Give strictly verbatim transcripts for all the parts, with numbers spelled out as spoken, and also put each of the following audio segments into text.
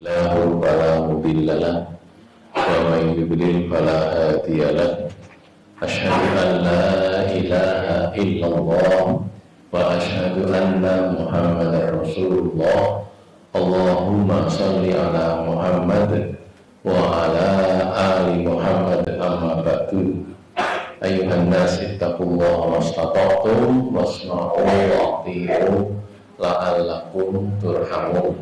lahu fala mudilla lahu wa man yudlil fala hadiya lahu asyhadu an la ilaha illallah wa asyhadu anna muhammadar rasulullah. Allahumma sholli ala Muhammad wa ala ali Muhammad, amma ba'du. Ayuhan nas ittaqullaha mastata'tum wasma'u wa ati'u la'allakum turhamun.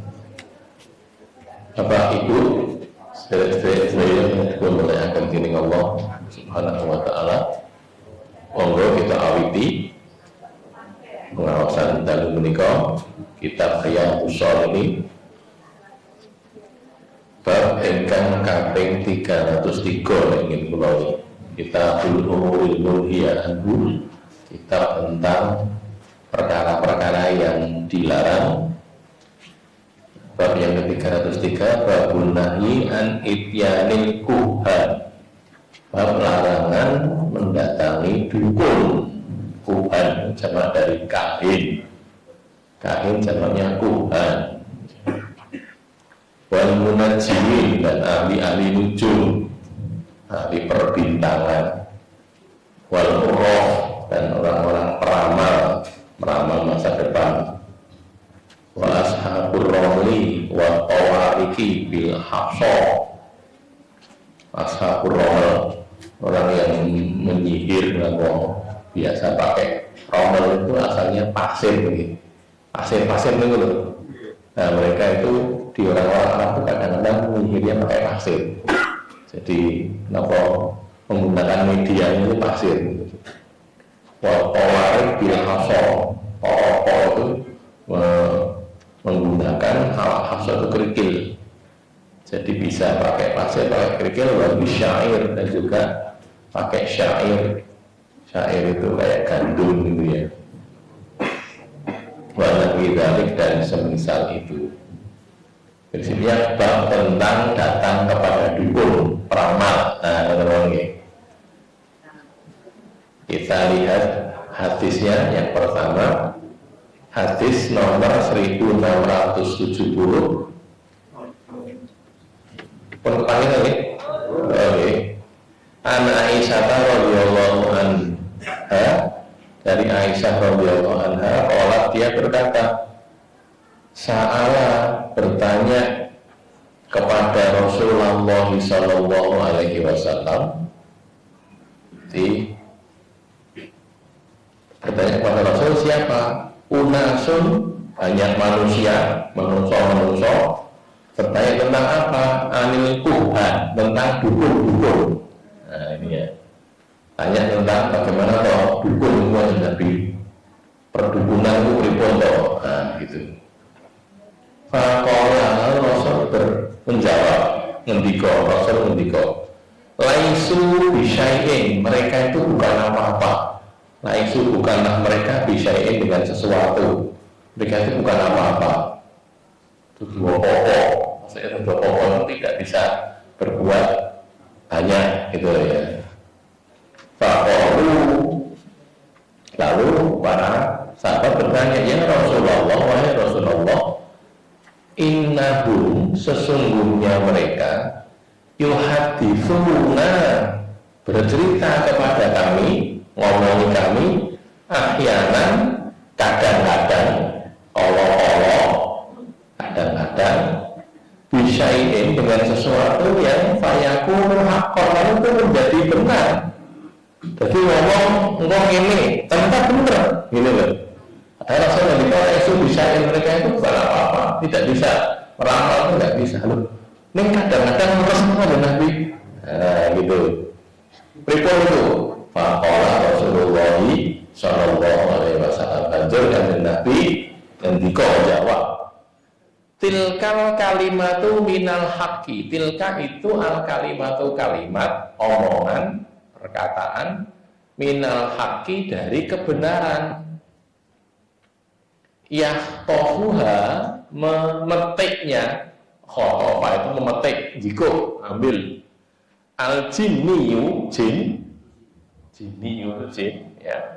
Bapak Ibu sedherek yang dimuliakan dening Allah Subhanahu wa taala, monggo kita awiti pengawasan dalu menika kitab Riyadhus Shalihin bab ingkang kaping tiga ratus tiga ingin kula kitabul umuril munhiyah anhu, kitab tentang perkara-perkara yang dilarang. Bab yang ke tiga ratus tiga, babun nahyi an ityanil kuhan, bab larangan mendatangi dukun. Kuhan jamak dari kahin, kahin jamaknya kuhan. Wal munajjimin, dan ahli-ahli nujum, ahli perbintangan. Wal urraf, dan orang-orang peramal, meramal masa depan. Wa ashabur ramli wa tawariki bil hafsa, ashabur ramal, orang yang menyihir ngomong biasa pakai ramel itu asalnya pasir begitu, pasir-pasir itu loh. Nah mereka itu di orang-orang Arab itu kadang-kadang menyihirnya pakai pasir. Jadi kenapa menggunakan media itu pasir gitu. Wa tawarik bil hafsa, pokok itu menggunakan hafsa itu kerikil, jadi bisa pakai pasir, pakai kerikil, lalu syair, dan juga pakai syair. Syair itu kayak gandum gitu ya, warna widalik dan semisal itu. Prinsipnya bab tentang datang kepada dukun, peramal. Nah teman-teman ini kita lihat hadisnya. Yang pertama, hadis nomor seribu enam ratus tujuh puluh. Pun panggil lagi. Oke. An Aisyah radhiyallahu anha, dari Aisyah radhiyallahu anha, qalat, dia berkata, Sa'ala, bertanya kepada Rasulullah sallallahu alaihi wasallam, di bertanya kepada Rasul siapa? Unasun, banyak manusia, manusia-manusia, bertanya tentang apa? Anil kuhan, tentang dukun-dukun. Nah ini ya, tanya tentang bagaimana toh dukun itu ada Nabi, perdukunan itu pripun toh, nah gitu. Faqala, Rasul menjawab, ngendiko, Rasul ngendiko, laisu bisyai'in, mereka itu bukan apa-apa. Laisu, bukanlah mereka bisyai'in, dengan sesuatu. Mereka itu bukan apa-apa. Itu dua pokok, maksudnya dua pokok itu tidak bisa berbuat banyak gitu ya. Faqalu, lalu para sahabat bertanya, ya Rasulullah, wahai Rasulullah, innahum, sesungguhnya mereka, yuhadithuna, bercerita kepada kami, ngomongi kami, ahyanan, kadang-kadang, Allah-Allah, kadang-kadang, bisyai'in, dengan sesuatu yang fayakunu haqqan, itu menjadi benar. Jadi ngomong, ngomong ini, ternyata benar, gini loh. Ada Rasul yang dikatakan itu bisyai'in, mereka itu bukan apa-apa, tidak bisa meramal, itu tidak bisa loh. Ini kadang-kadang merasa ada Nabi, nah gitu. Pripun itu? Faqala Rasulullah sallallahu alaihi wasallam, banjur kanjeng Nabi ngendika jawab, tilkal kalimatu minal haqqi. Tilka itu al kalimatu, kalimat, omongan, perkataan, minal haqqi, dari kebenaran. Yahtofuha, memetiknya, khotofa itu memetik, jiko, ambil. Al jinniyu, jin, jinniyu jin, ya.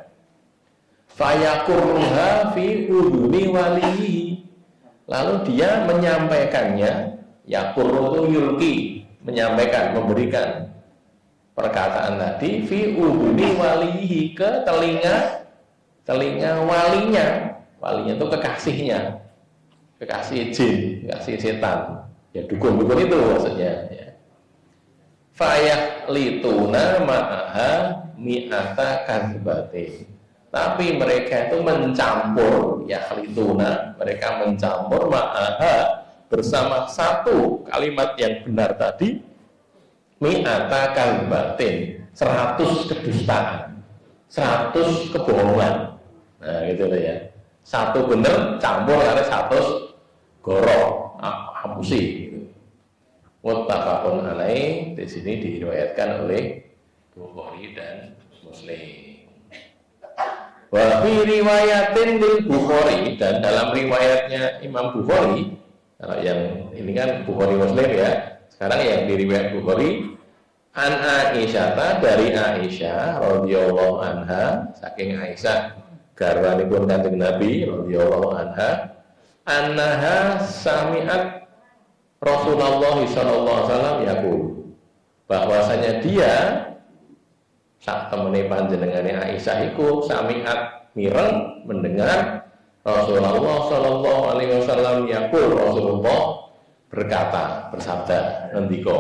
Fayakurha fi udhuni walihi, lalu dia menyampaikannya Yakuru itu yulki, menyampaikan, memberikan perkataan tadi fi udhuni walihi, ke telinga telinga walinya. Walinya itu kekasihnya, kekasih jin, kekasih setan. Ya dukun-dukun itu maksudnya ya. Fayah lituna ma'aha mi'ata kadzbatin. Tapi mereka itu mencampur, ya lituna, mereka mencampur ma'aha, bersama satu kalimat yang benar tadi, mi'ata kadzbatin, seratus kedustaan, seratus kebohongan. Nah gitu ya. Satu benar campur ada satu gorok, hapusi. Muttafaqun alaih, di sini diriwayatkan oleh Bukhari dan Muslim. Wa fi riwayatin lil Bukhari, dan dalam riwayatnya Imam Bukhari, kalau yang ini kan Bukhari Muslim ya, sekarang yang diriwayat Bukhari, an Aisyah, dari Aisyah radhiyallahu anha, saking Aisyah garwanipun Kanjeng Nabi radhiyallahu anha, annaha sami'at Rasulullah shallallahu alaihi wasallam yaqul, bahwasanya dia sak temene panjenengane Aisyah iku sami'at mireng mendengar Rasulullah shallallahu alaihi wasallam yaqul, Rasulullah berkata, bersabda, ngendika.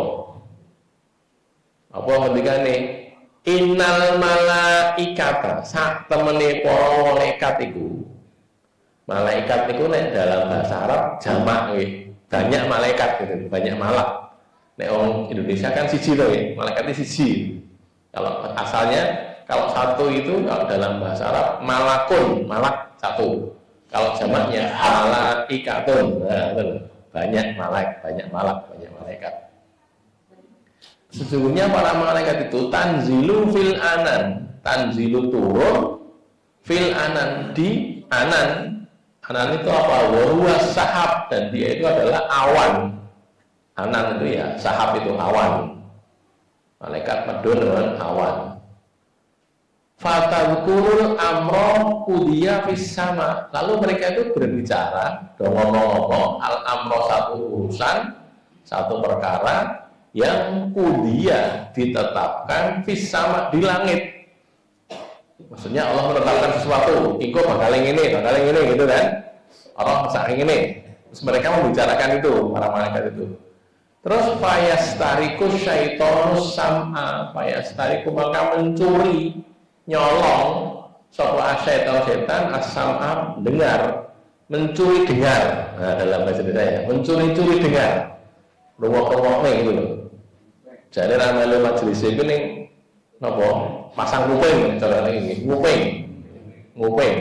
Apa ngendikane? Innal malaikata, sak temene para malaikat iku. Malaikat iku nek dalam bahasa Arab jamak nggih. Banyak malaikat gitu, banyak malak. Nek orang Indonesia kan siji loh ya, malaikatnya siji. Kalau asalnya, kalau satu itu kalau dalam bahasa Arab malakun, malak satu. Kalau jamaknya malaikatun, nah, banyak malaikat, banyak malak, banyak malaikat. Sesungguhnya para malaikat itu tanzilu fil anan, tanzilu turun fil anan, di anan. Anan itu apa? Wahuwa sahab, dan dia itu adalah awan. Anan itu ya, sahab itu awan. Malaikat medun dengan awan. Fatadkurul amro kudiya fis sama. Lalu mereka itu berbicara, ngomong-ngomong al amro, satu urusan, satu perkara yang kudiya ditetapkan fis sama, di langit. Maksudnya Allah menetapkan sesuatu, iko bakal ini, bakal ini gitu kan. Allah saking ini. Terus mereka membicarakan itu, para malaikat itu. Terus fayastariku syaitonus sam'a, fayastariku maka mencuri, nyolong sapa syaitan setan as-sam'a, dengar, mencuri dengar. Nah, dalam bahasa saya, mencuri-curi dengar. Rungok-rungokne gitu loh. Jadi ramai majelis itu ning napa? Pasang kuping, cara ini, kuping, kuping.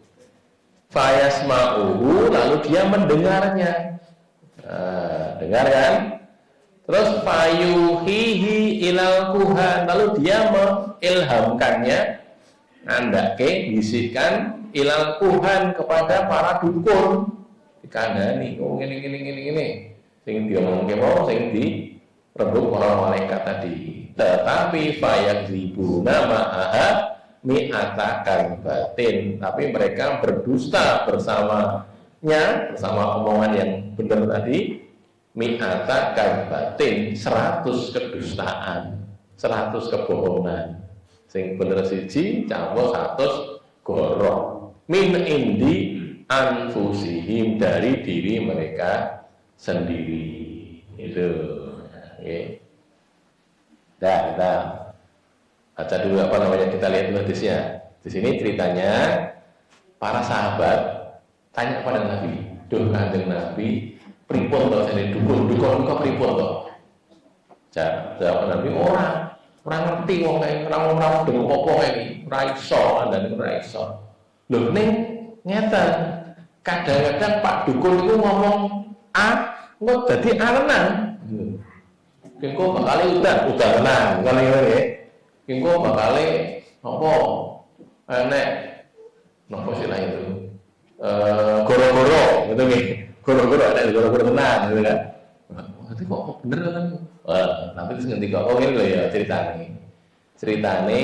Fayasma'uhu, lalu dia mendengarnya. Nah, dengar kan? Terus fayuhihi ilal kuhan, lalu dia mengilhamkannya, ngandake, bisikan ilal kuhan kepada para dukun. Dikandani, oh gini gini gini gini. Sing dia ngomongke mau, sing di rebut para malaikat tadi. Tetapi fayakzibuna ma'aha mi'ata kadzbatin, tapi mereka berdusta bersamanya, bersama omongan yang benar tadi, mi'ata kadzbatin, seratus kedustaan, seratus kebohongan. Sing bener siji campur seratus gorok. Min indi anfusihim, dari diri mereka sendiri. Itu. Oke. Nah, kita baca dulu apa namanya, kita lihat dulu hadisnya. Di sini ceritanya para sahabat tanya pada Nabi, "Duh Kanjeng Nabi, pripun to sene dukun, dukun kok pripun to?" Jawab Nabi, "Ora, ora ngerti wong kae, ora ora dengan apa kae iki, ora iso, andane ora iso." Lho ning ngeten, kadang-kadang Pak dukun itu ngomong A, kok dadi alenan. Kengko bakal udan, udan tenang, bukan ngene nggih. Kengko bakal apa? Enek napa istilah itu? Eh goro-goro, gitu nggih. Goro-goro ada goro-goro tenang, gitu kan. Berarti kok bener kan? Wah, nanti terus ngendi kok. Oh ngene lho ya ceritane. Ceritane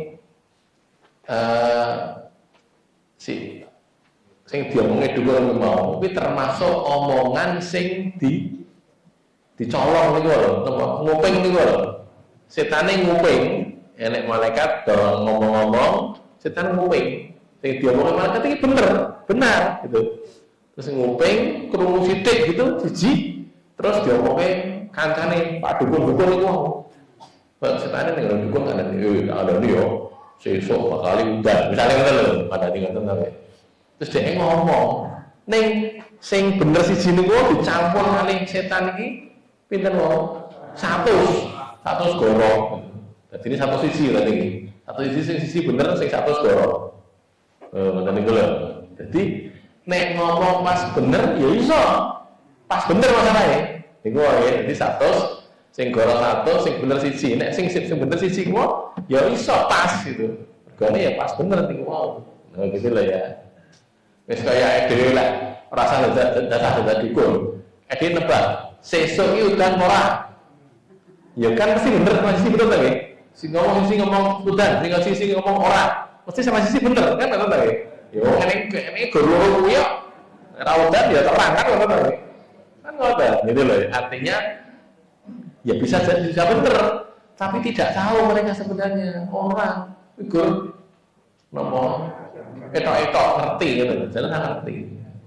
eh si sing diomongi dukun mau, kuwi termasuk omongan sing di dicolong niku lho, nguping niku lho. Setane nguping, enek malaikat dorong ngomong-ngomong, setan nguping. Sing diomongin malaikat iki bener, benar gitu. Terus nguping, krungu sithik gitu, siji, terus diomongin kancane Pak dukun-dukun niku. Pak setane ning dukun kan eh ada yo. Sesuk bakal udan, misalnya ngoten lho, ada tinggal tenang ya. Terus dia ngomong, ning sing bener siji niku dicampur kali setan iki pinten wae? seratus, seratus goro. Dadi ini satu sisi berarti iki. Satu sisi sing sisi bener sing seratus goro. Eh ngoten niku lho. Dadi nek ngomong pas bener ya iso. Pas bener masalahe. Niku wae dadi seratus sing goro satu, sing bener siji. Nek sing sing bener siji ku ya iso pas gitu. Regane ya pas bener niku mau. Nah gitu lah ya. Wis kaya dhewe lah, rasa dasar-dasar dukun. Ede nebak, sesuk iki udan ora. Ya kan mesti bener, mesti bener ta nggih. Sing ngomong sing ngomong udan, sing sing sing ngomong ora. Mesti sama sisi bener kan ngoten ta nggih. Yo ngene ngene guru kuwi yo ora udan ya terang kan ngoten ta nggih. Kan ngoten gitu loh. Artinya ya bisa jadi bisa bener, tapi tidak tahu mereka sebenarnya orang figur nopo etok-etok ngerti gitu, jalan ngerti.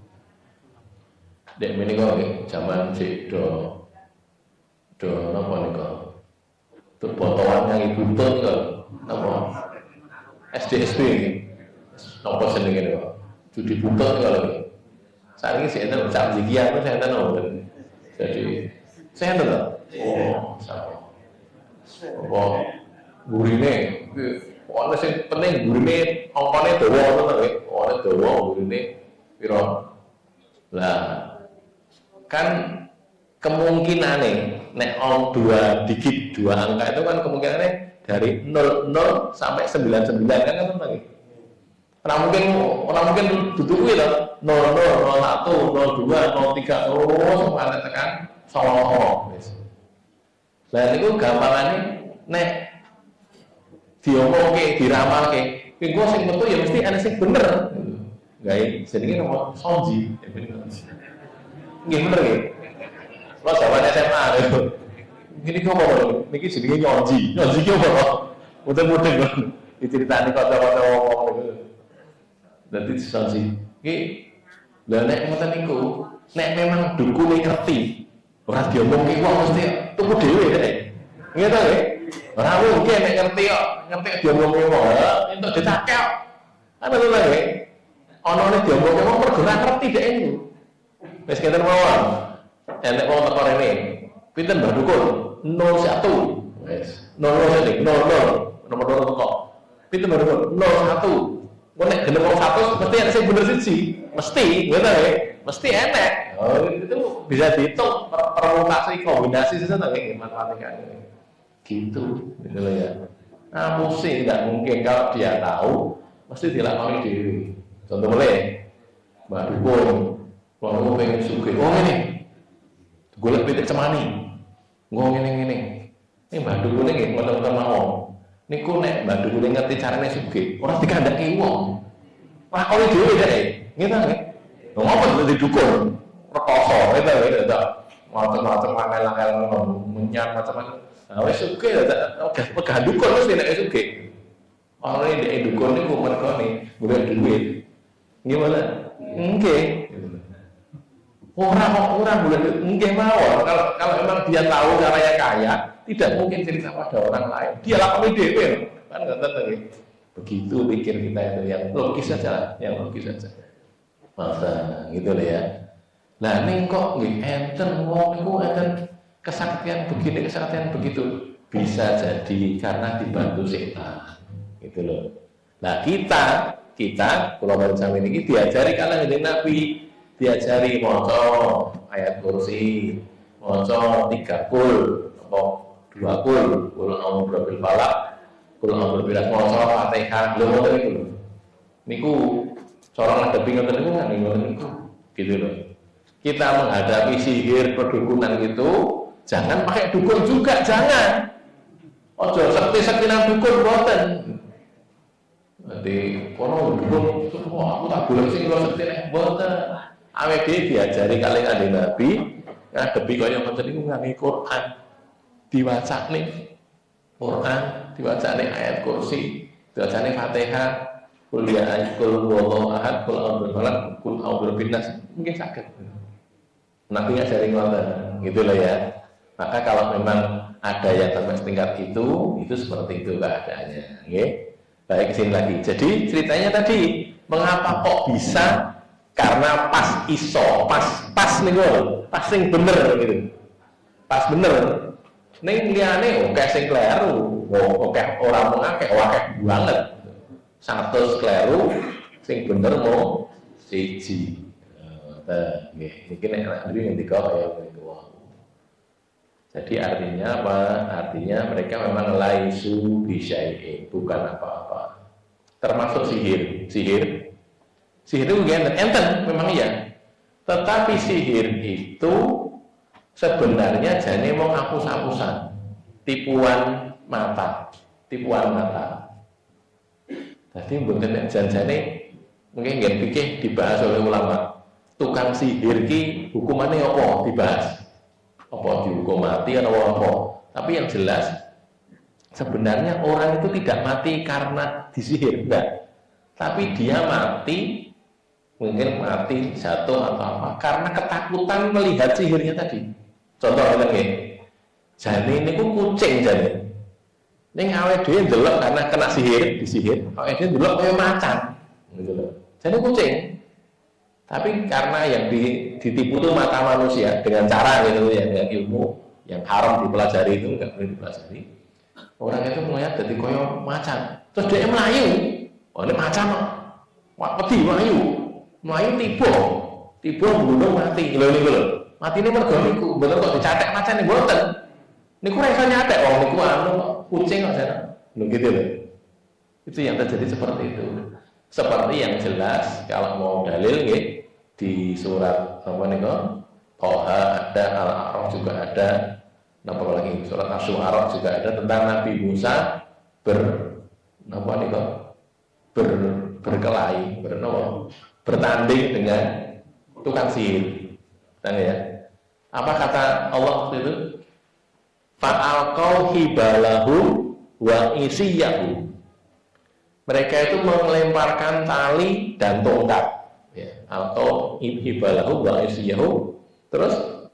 Dek ini kok zaman si do do nopo nih kok, tuh botolan yang ibu tuh kok nopo S D S B nopo seneng ini kok, judi butut kalau ini. Saat ini saya tahu jam sekian tuh saya tahu, jadi saya tahu. Oh, sama. Oh, gurine, oh, ada yang penting gurine, ongkone dawa, betul nggak? Oh, ada dawa, gurine, piro. Lah, kan kemungkinan nih, nek ong dua digit dua angka itu kan kemungkinannya dari nol nol sampai sembilan sembilan kan kan lagi. Orang mungkin orang mungkin duduk itu nol nol nol satu nol dua nol tiga terus sampai tekan solo. Lah niku gampangane nek diomongke, diramalke, iku sing metu ya mesti ana sing bener. Gawe jenenge nomor sonji. Nggih bener nggih. Lo zaman S M A lho. Gini kok apa? Niki jenenge nyonji. Nyonji ki apa? Muter-muter kok diceritani kata-kata wong niku. Dadi sonji. Iki lha nek ngoten niku, nek memang dukune ngerti, ora diomongke kok mesti tuku dhewe deh. Nggih ta nggih? Ora mungkin nek ngerti kok, ngerti diomongke kok. Entuk ditakek kok. Ana lho nggih. Ana nek diomongke kok mergo ora ngerti dhek niku. Wis kenten mawon. Enek wong teko rene. Pinten Mbah Dukun? nol satu. Wis. nol nol nol nol. Nomor loro teko. Pinten Mbah Dukun? nol satu. Kok nek genep wong satu mesti ana sing bener siji. Mesti, nggih ta nggih? Mesti enek. Oh, itu bisa dihitung permutasi kombinasi sesuatu kayak matematika gitu, gitu loh ya. Nah, musik tidak mungkin kalau dia tahu, mesti dilakoni diri. Contoh boleh, Mbak Dukun, kalau pengen suge, oh ini, golek pitik cemani, ngomong ini ini, ini Mbak Dukun ini ngotot-ngotot mau, ini ku nek Mbak Dukun ngerti caranya suge, orang dikandaki wong, lakoni diri deh, gitu nih, ngomong jadi dukun. Rekoso, itu itu itu macam-macam angel-angel menyan macam-macam. Nah, wes suge, oke, pegang dukun mesti nek suge. Orang ini dukun ini kumpul kau nih, boleh duit. Gimana? Enggak. Orang orang boleh duit, enggak mau. Kalau kalau memang dia tahu caranya kaya, tidak mungkin cerita pada orang lain. Dia lakukan D P, kan nggak tahu. Begitu pikir kita itu yang logis saja, yang logis saja. Masa gitu lah ya. Nah ini kok nggih enten wong niku enten kesaktian begini kesaktian begitu, bisa jadi karena dibantu setan gitu loh. Nah kita kita kalau macam ini diajari kalau jadi nabi, diajari maca ayat kursi, maca tiga kul atau dua kul, kul a'udzu birabbil falaq, kul a'udzu birabbil maca Fatihah lho ngoten niku lho. Niku cara ngadepi ngoten niku kan ngoten niku gitu loh. Kita menghadapi sihir perdukunan itu jangan pakai dukun juga, jangan. Ojo sekti-sektinan dukun boten. Nanti kono dukun, wah aku tak boleh sing kula sekti nek boten. Awake dhewe diajari kalih Kanjeng Nabi, ngadepi kaya ngoten niku ngangge Quran. Diwacane Quran, diwacane ayat kursi, diwacane Fatihah, kul ya ayyuhal huwallahu ahad, kul a'udzu birabbil kul a'udzu binnas. Mungkin sakit. Nabi ngajarin ngoten, gitu loh ya. Maka kalau memang ada yang sampai setingkat itu, itu seperti itu keadaannya. Okay? Baik, kesini lagi. Jadi ceritanya tadi, mengapa kok bisa? Karena pas iso, pas pas nih gue, pas sing bener gitu, pas bener. Ning liyane oke sing kleru, oke orang mengake, oke banget. Satu kleru, sing bener mau siji. Nah, ini nek ndri ngendika kaya ngene. Jadi artinya apa? Artinya mereka memang laisu bisyai'in, bukan apa-apa. Termasuk sihir, sihir. Sihir itu enten, enten memang iya. Tetapi sihir itu sebenarnya jane mau hapus-hapusan, tipuan mata, tipuan mata. Jadi mboten jan-jane mungkin nggak pikir dibahas oleh ulama. Tukang sihir ki hukumannya apa dibahas? Apa dihukum mati atau apa? Tapi yang jelas sebenarnya orang itu tidak mati karena disihir, enggak. Tapi dia mati, mungkin mati jatuh atau apa karena ketakutan melihat sihirnya tadi. Contoh ngene, jane niku kucing jane. Ning awake dhewe ndelok karena kena sihir, disihir, awake dhewe ndelok kaya macan. Gitu loh. Jane kucing. Tapi karena yang ditipu itu mata manusia dengan cara gitu ya, dengan ilmu yang haram dipelajari itu nggak boleh dipelajari. Orang itu melihat jadi koyo macan, terus dia melayu. Oh ini macan, wah peti melayu, melayu tiba, tiba gunung mati, gitu loh. Mati ini mergo niku, bener kok dicatek macan nih boten. Niku rasa nyatek, oh niku anu kucing kok sana, begitu loh. Itu yang terjadi seperti itu. Seperti yang jelas kalau mau dalil nggih di surat apa niku Toha ada, Al-A'raf juga ada, apa lagi surat Asy-Syu'ara juga ada tentang Nabi Musa ber apa niku ber berkelahi, bernopo bertanding dengan tukang sihir. Tanya ya. Apa kata Allah waktu itu? Fa'alqau hibalahu wa isiyahu. Mereka itu melemparkan tali dan tongkat, ya, atau hibalahu wa isiyahu. Terus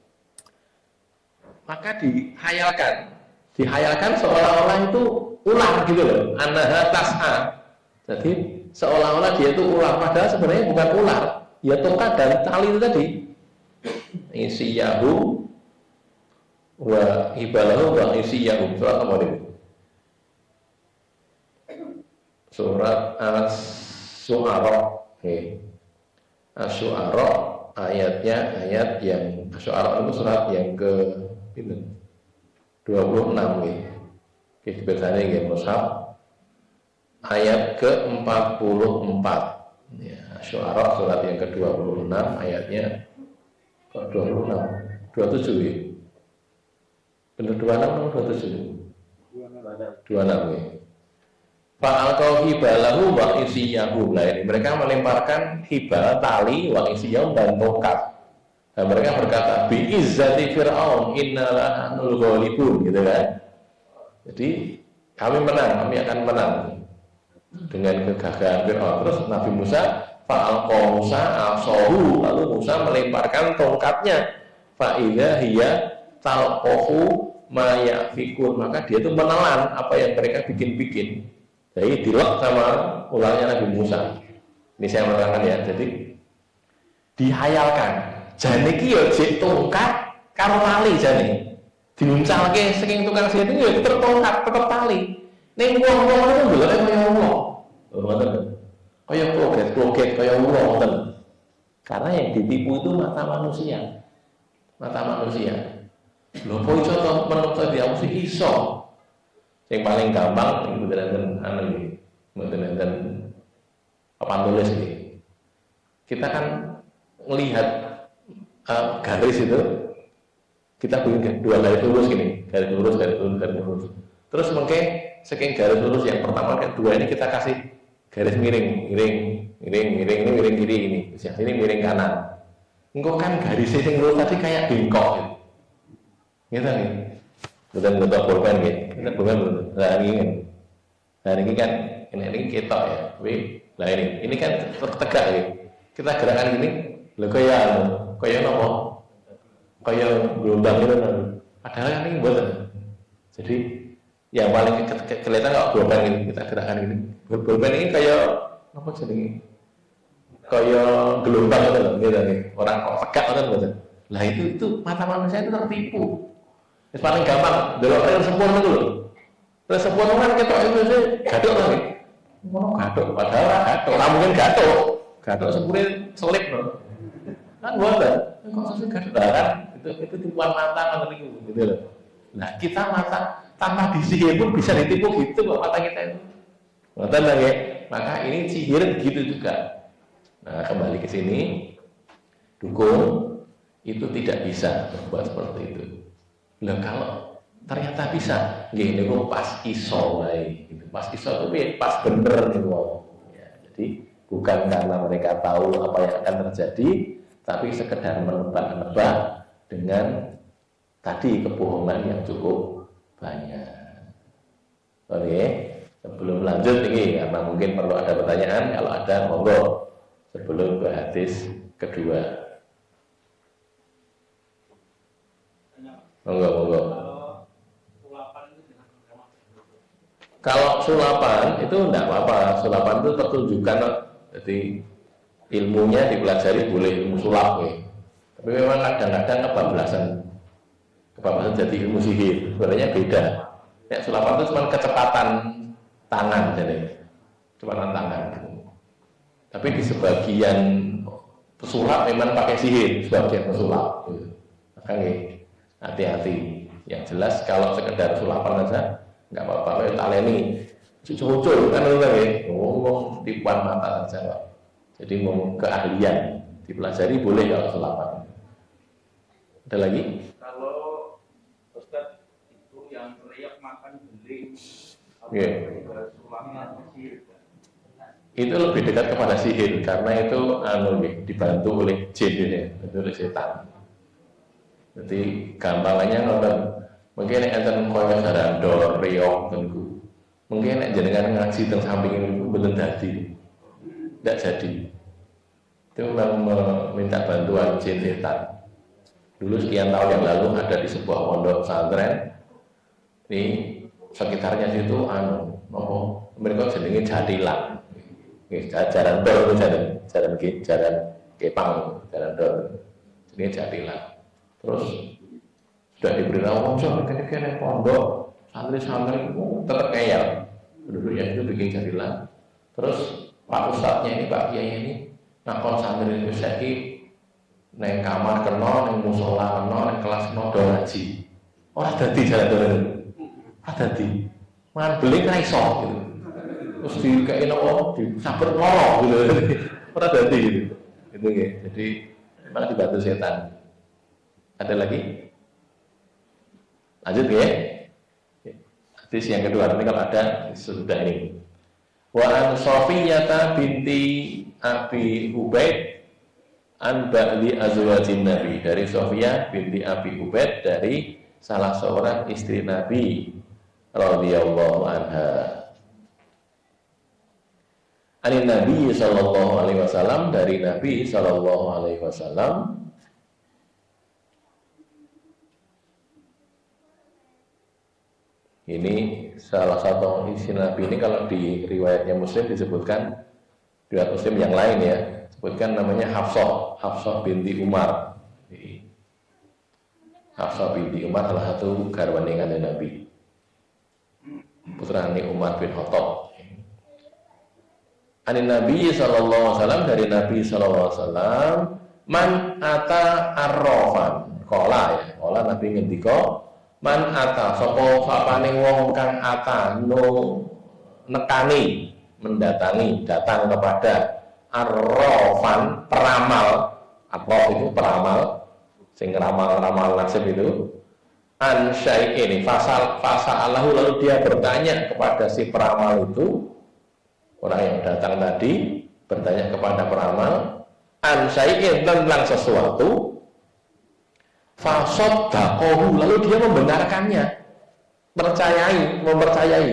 maka dihayalkan, dihayalkan seolah-olah itu ular gitu loh, anaha tas'a. Jadi seolah-olah dia itu ular, padahal sebenarnya bukan ular, ya tongkat dan tali itu tadi. Isiyahu wa hibalahu wa isiyahu. Surat apa ini? Surat Asy-Syu'ara. Okay. Asy-Syu'ara ayatnya ayat yang Asy-Syu'ara itu surat yang ke dua puluh enam nih. Oke, biasanya nggih mushaf ayat ke empat puluh empat. Ya, Asy-Syu'ara surat yang ke dua puluh enam ayatnya ke dua puluh enam, dua puluh tujuh ya. Benar dua puluh enam atau dua puluh tujuh? dua puluh enam ya. Fa'alqau hibalahu wa isiyahu. Nah, mereka melemparkan hibal, tali, wa isiyahu dan tongkat. Nah, mereka berkata, bi izzati fir'aun inna lahanul ghalibun, gitu kan. Jadi kami menang, kami akan menang dengan kegagahan Fir'aun. Terus Nabi Musa fa'alqau Musa asahu, lalu Musa melemparkan tongkatnya. Fa'idza hiya talqahu ma yafikun, maka dia itu menelan apa yang mereka bikin-bikin. Jadi dilok sama ulangnya Nabi Musa. Ini saya menerangkan ya. Jadi dihayalkan. Jane iki yo jek tongkat karo tali jane. Diuncalke saking tukang sihir itu yo tetep tongkat, tetep tali. Ning wong-wong itu ndeloke kaya wong. Ngoten. Kaya kloget-kloget kaya wong ngoten. Karena yang ditipu itu mata manusia. Mata manusia. Lho kok iso to menungso diapusi iso. Yang paling gampang itu bener-bener anu iki. Bener-bener apa tulis ini. Kita kan melihat uh, garis itu, kita bikin dua garis lurus gini, garis lurus, garis lurus, garis lurus. Terus mungkin saking garis lurus yang pertama, kedua ini kita kasih garis miring, miring, miring, miring, ini miring kiri ini, terus yang ini miring kanan. engko kan garis sing lurus tadi kayak bengkok gitu. Gitu nih. Bukan bentuk pulpen gitu. Kita bukan nah ini kan. Nah ini kan ini ini ketok ya. Tapi nah ini ini kan tegak gitu. Kita gerakan gini, lho kaya kaya napa? Kaya gelombang gitu kan. Padahal ini buatan. Jadi yang paling ke ke kelihatan kalau pulpen ini kita gerakan ini. Pulpen ini kaya apa jenenge? Kaya gelombang gitu loh, gitu nih. Orang kok tegak kan betul. Lah itu itu mata manusia itu tertipu. Yang paling gampang, delok real sempurna itu loh. Real sempurna kan ketok itu sih gathuk lagi. Ngono gathuk, padahal ora gathuk, ora mungkin gathuk. Gathuk sepure selip loh. Kan boten. Kok sesuk gathuk kan? Itu itu tipuan mata ngoten niku, gitu loh. Nah, kita mata tanpa disihir pun bisa ditipu gitu kok mata kita itu. Ngoten nggih. Maka ini sihir gitu juga. Nah, kembali ke sini, dukun itu tidak bisa berbuat seperti itu. Nah, kalau ternyata bisa, gini kok pas iso wae, gitu. Pas iso itu pas bener gitu. Ya, jadi bukan karena mereka tahu apa yang akan terjadi, tapi sekedar menebak-nebak dengan tadi kebohongan yang cukup banyak. Oke, sebelum lanjut ini, karena mungkin perlu ada pertanyaan, kalau ada monggo. Sebelum ke hadis kedua. Monggo, monggo. Kalau sulapan itu enggak apa-apa. Sulapan itu pertunjukan, jadi ilmunya dipelajari boleh ilmu sulap ya. Tapi memang kadang-kadang kebablasan. Kebablasan jadi ilmu sihir. Sebenarnya beda. Ya, sulapan itu cuma kecepatan tangan jadi. Kecepatan tangan. Tapi di sebagian pesulap memang pakai sihir, sebagian pesulap. Makanya hati-hati. Yang jelas kalau sekedar sulapan saja nggak apa-apa. Kalau taleni, cucu-cucu kan itu kan ngomong tipuan mata saja Pak. Jadi mau keahlian dipelajari boleh kalau sulapan. Ada lagi? Kalau Ustaz itu yang teriak makan beling, yeah. Sulapnya sihir. Itu lebih dekat kepada sihir karena itu anu dibantu oleh jin ini, itu oleh setan. Jadi gampangannya nonton mungkin enten koyo sarandor riong tengku. Mungkin nek jenengan ngaji teng samping itu belum jadi. Tidak jadi. Itu memang meminta bantuan jin setan. Dulu sekian tahun yang lalu ada di sebuah pondok pesantren di sekitarnya situ anu nopo mereka jenenge jadilan. Jaran dor itu jaran jaran jaran kepang jaran dor ini jadilah. Terus sudah diberi rawan so kene-kene pondok santri-santri tetap ngeyel penduduknya itu bikin jadilah. Terus Pak Ustadznya ini Pak Kiai ini ngakon santri itu saiki neng kamar kena neng musola kena neng kelas kena do ngaji ora dadi jalan dor ora dadi mangan beli ra iso gitu. Terus di kayak nopo di sabar ngolong gitu, pernah jadi gitu, gitu ya. Jadi malah dibantu setan. Ada lagi? Lanjut ya. Hadis yang kedua nanti kalau ada sudah ini. Wa an Sofiyata binti Abi Ubaid an ba'li azwajin Nabi, dari Sofiyah binti Abi Ubaid dari salah seorang istri Nabi radhiyallahu anha. Ani Nabi sallallahu alaihi wasallam, dari Nabi sallallahu alaihi wasallam, ini salah satu isi Nabi ini kalau di riwayatnya Muslim disebutkan, riwayat Muslim yang lain ya, sebutkan namanya Hafsah, Hafsah binti Umar. Hafsah binti Umar salah satu garwane kanjeng Nabi, putrane Umar bin Khattab. Ani Nabi sallallahu alaihi wasallam, dari Nabi sallallahu alaihi wasallam, man ata arrofan, kola ya, kola Nabi ngendika, man ata sapa sapane wong kang ata no nekani, mendatangi, datang kepada arrofan, peramal. Arrof itu peramal, sing ramal-ramal nasib itu. An syai'in, fasal fasa'alahu, lalu dia bertanya kepada si peramal itu. Orang yang datang tadi bertanya kepada peramal, ansai'in tentang sesuatu, fasaddaqahu, lalu dia membenarkannya, percayai, mempercayai.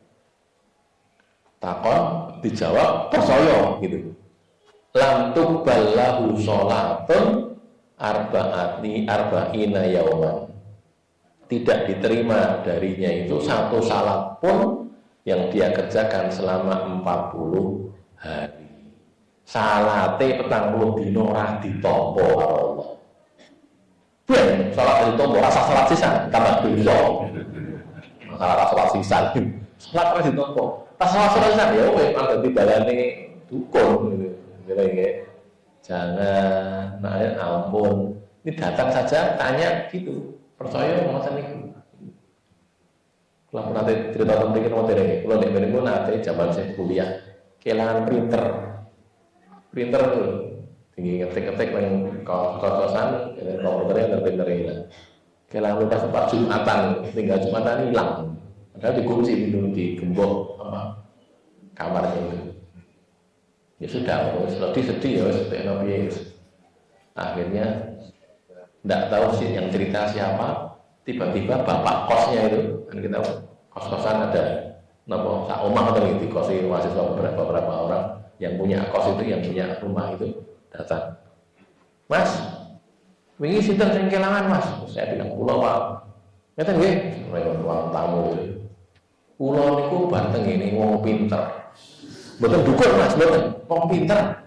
Takon dijawab percaya gitu. Lam tuqballahu sholatun arba'ati arba'ina yauman. Tidak diterima darinya itu satu salat pun yang dia kerjakan selama empat puluh hari. Salate petang puluh dino ora ditampa karo Allah. Ben salat ditampa rasa salat sisan tambah dosa. Masalah salat sisan. Salat ora ditampa. Pas salat sisan ya wis ada di dalane dukun gitu. Kira-kira jangan, nah ampun, ini datang saja tanya gitu, percaya macam itu. Kalau nanti cerita tentang kita mau dari, kalau di Amerika nanti zaman saya kuliah, kehilangan printer, printer tinggi ngetik-ngetik yang kos-kosan, komputernya printer hilang. Kehilangan pas tempat Jumatan, tinggal Jumatan hilang, padahal dikunci dulu di gembok apa kamarnya itu. Ya sudah, sedih-sedih ya, sedih nabi. Akhirnya tidak tahu sih yang cerita siapa. Tiba-tiba bapak kosnya itu, kan kita kos-kosan ada, nopo sak omah atau gitu, kosi mahasiswa beberapa beberapa orang yang punya kos itu, yang punya rumah itu datang. Mas, wingi sinten sing kelangan mas? Saya bilang pulau pak. Ngeten nggih, ruang tamu itu. Pulau niku banteng ini wong pinter. Betul dukun mas, betul, wong pinter.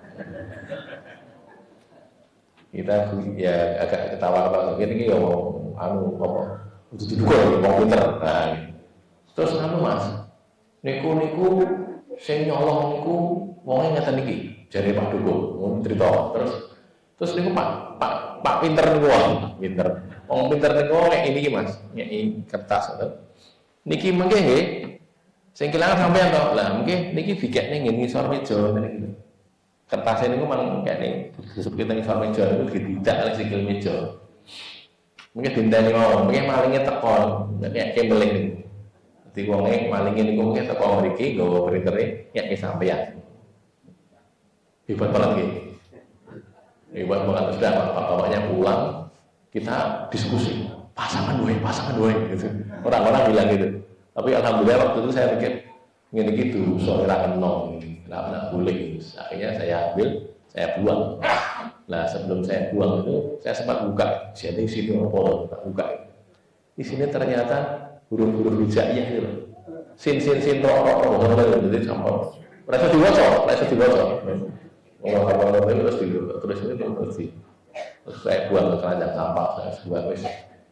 Kita ya agak ketawa-ketawa gini, ya mau anu apa? Itu dukun, wong pinter. Nah, terus anu mas, niku niku sing nyolong niku wongnya ngeten iki, jare Pak Dukun, ngomong cerita. Terus terus niku Pak Pak Pak pinter niku wong pinter. Wong pinter niku nek ini iki mas, ngeki kertas ngoten. Niki mengke nggih sing kelangan sampean to. Lah mungkin niki dikekne ngene ngisor meja ngene iki. Kertas niku mang kene disebut kita ngisor meja niku dididak oleh sikil meja. Mungkin dinteni ngomong, mungkin malingnya teko, nek kembeling niku. Dadi wonge malingnya niku mungkin teko mriki nggawa printere nyek sampean. Hebat banget nggih. Hebat banget sudah bapaknya pulang, kita diskusi. Pasangan dua, pasangan dua gitu. Orang-orang bilang gitu. Tapi alhamdulillah waktu itu saya pikir ngene gitu, soalnya kenong, nggak boleh. Akhirnya saya ambil, saya buang. Nah sebelum saya buang itu, saya sempat buka. Jadi sini orang tak buka. Di sini ternyata huruf-huruf hijaiyah itu loh. Sin sin sin ro ro ro ro jadi campur. Rasa diwaca, rasa diwaca. Orang-orang itu terus di terus itu terus di. Terus saya buang ke keranjang sampah, saya buang wis.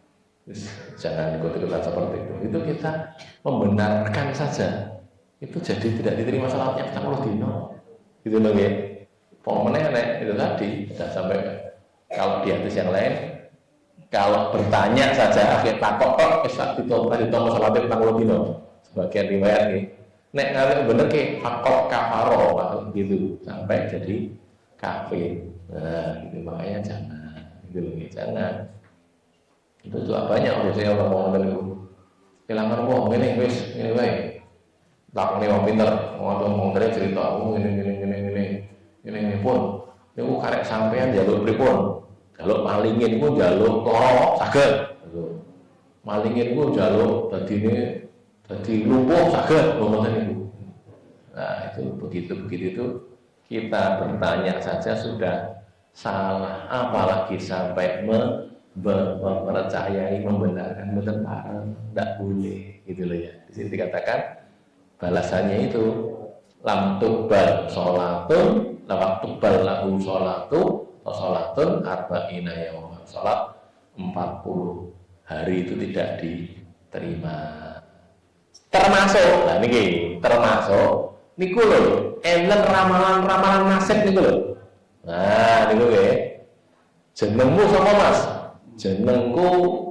Jangan ikut-ikutan seperti itu. Itu kita membenarkan saja. Itu jadi tidak diterima salatnya kita kalau dino. Gitu loh ya. Pemenang itu tadi sudah sampai kalau di hadis yang lain, kalau bertanya saja akhir takok kok bisa ditolak ditolak salatnya kita kalau dino. Sebagian riwayat nih. Nek ngalih bener ke fakok kafaro gitu sampai jadi kafir. Nah, itu makanya jangan. Gitu loh ya, jangan. Itu juga banyak biasanya orang ngomong dari itu kehilangan wong ini wis ini wae tak nih wong pinter ngomong ngomong dari cerita aku ini ini ini ini ini ini pun niku karek sampean jaluk pripun jaluk malingin niku jaluk loro saged malingin niku jaluk dadine dadi lumpuh saged ngoten niku. Nah itu begitu begitu itu kita bertanya saja sudah salah, apalagi sampai me mempercayai, membenarkan, bertentara, tidak boleh, gitu loh ya. Di sini dikatakan balasannya itu lam tuqbal sholatun, lam tuqbal lahu sholatu, atau sholatun arba'ina yawman, sholat empat puluh hari itu tidak diterima. Termasuk, nah ini termasuk, niku loh, enten ramalan-ramalan nasib niku loh. Nah, niku ya, jenengmu sama mas. Jenengku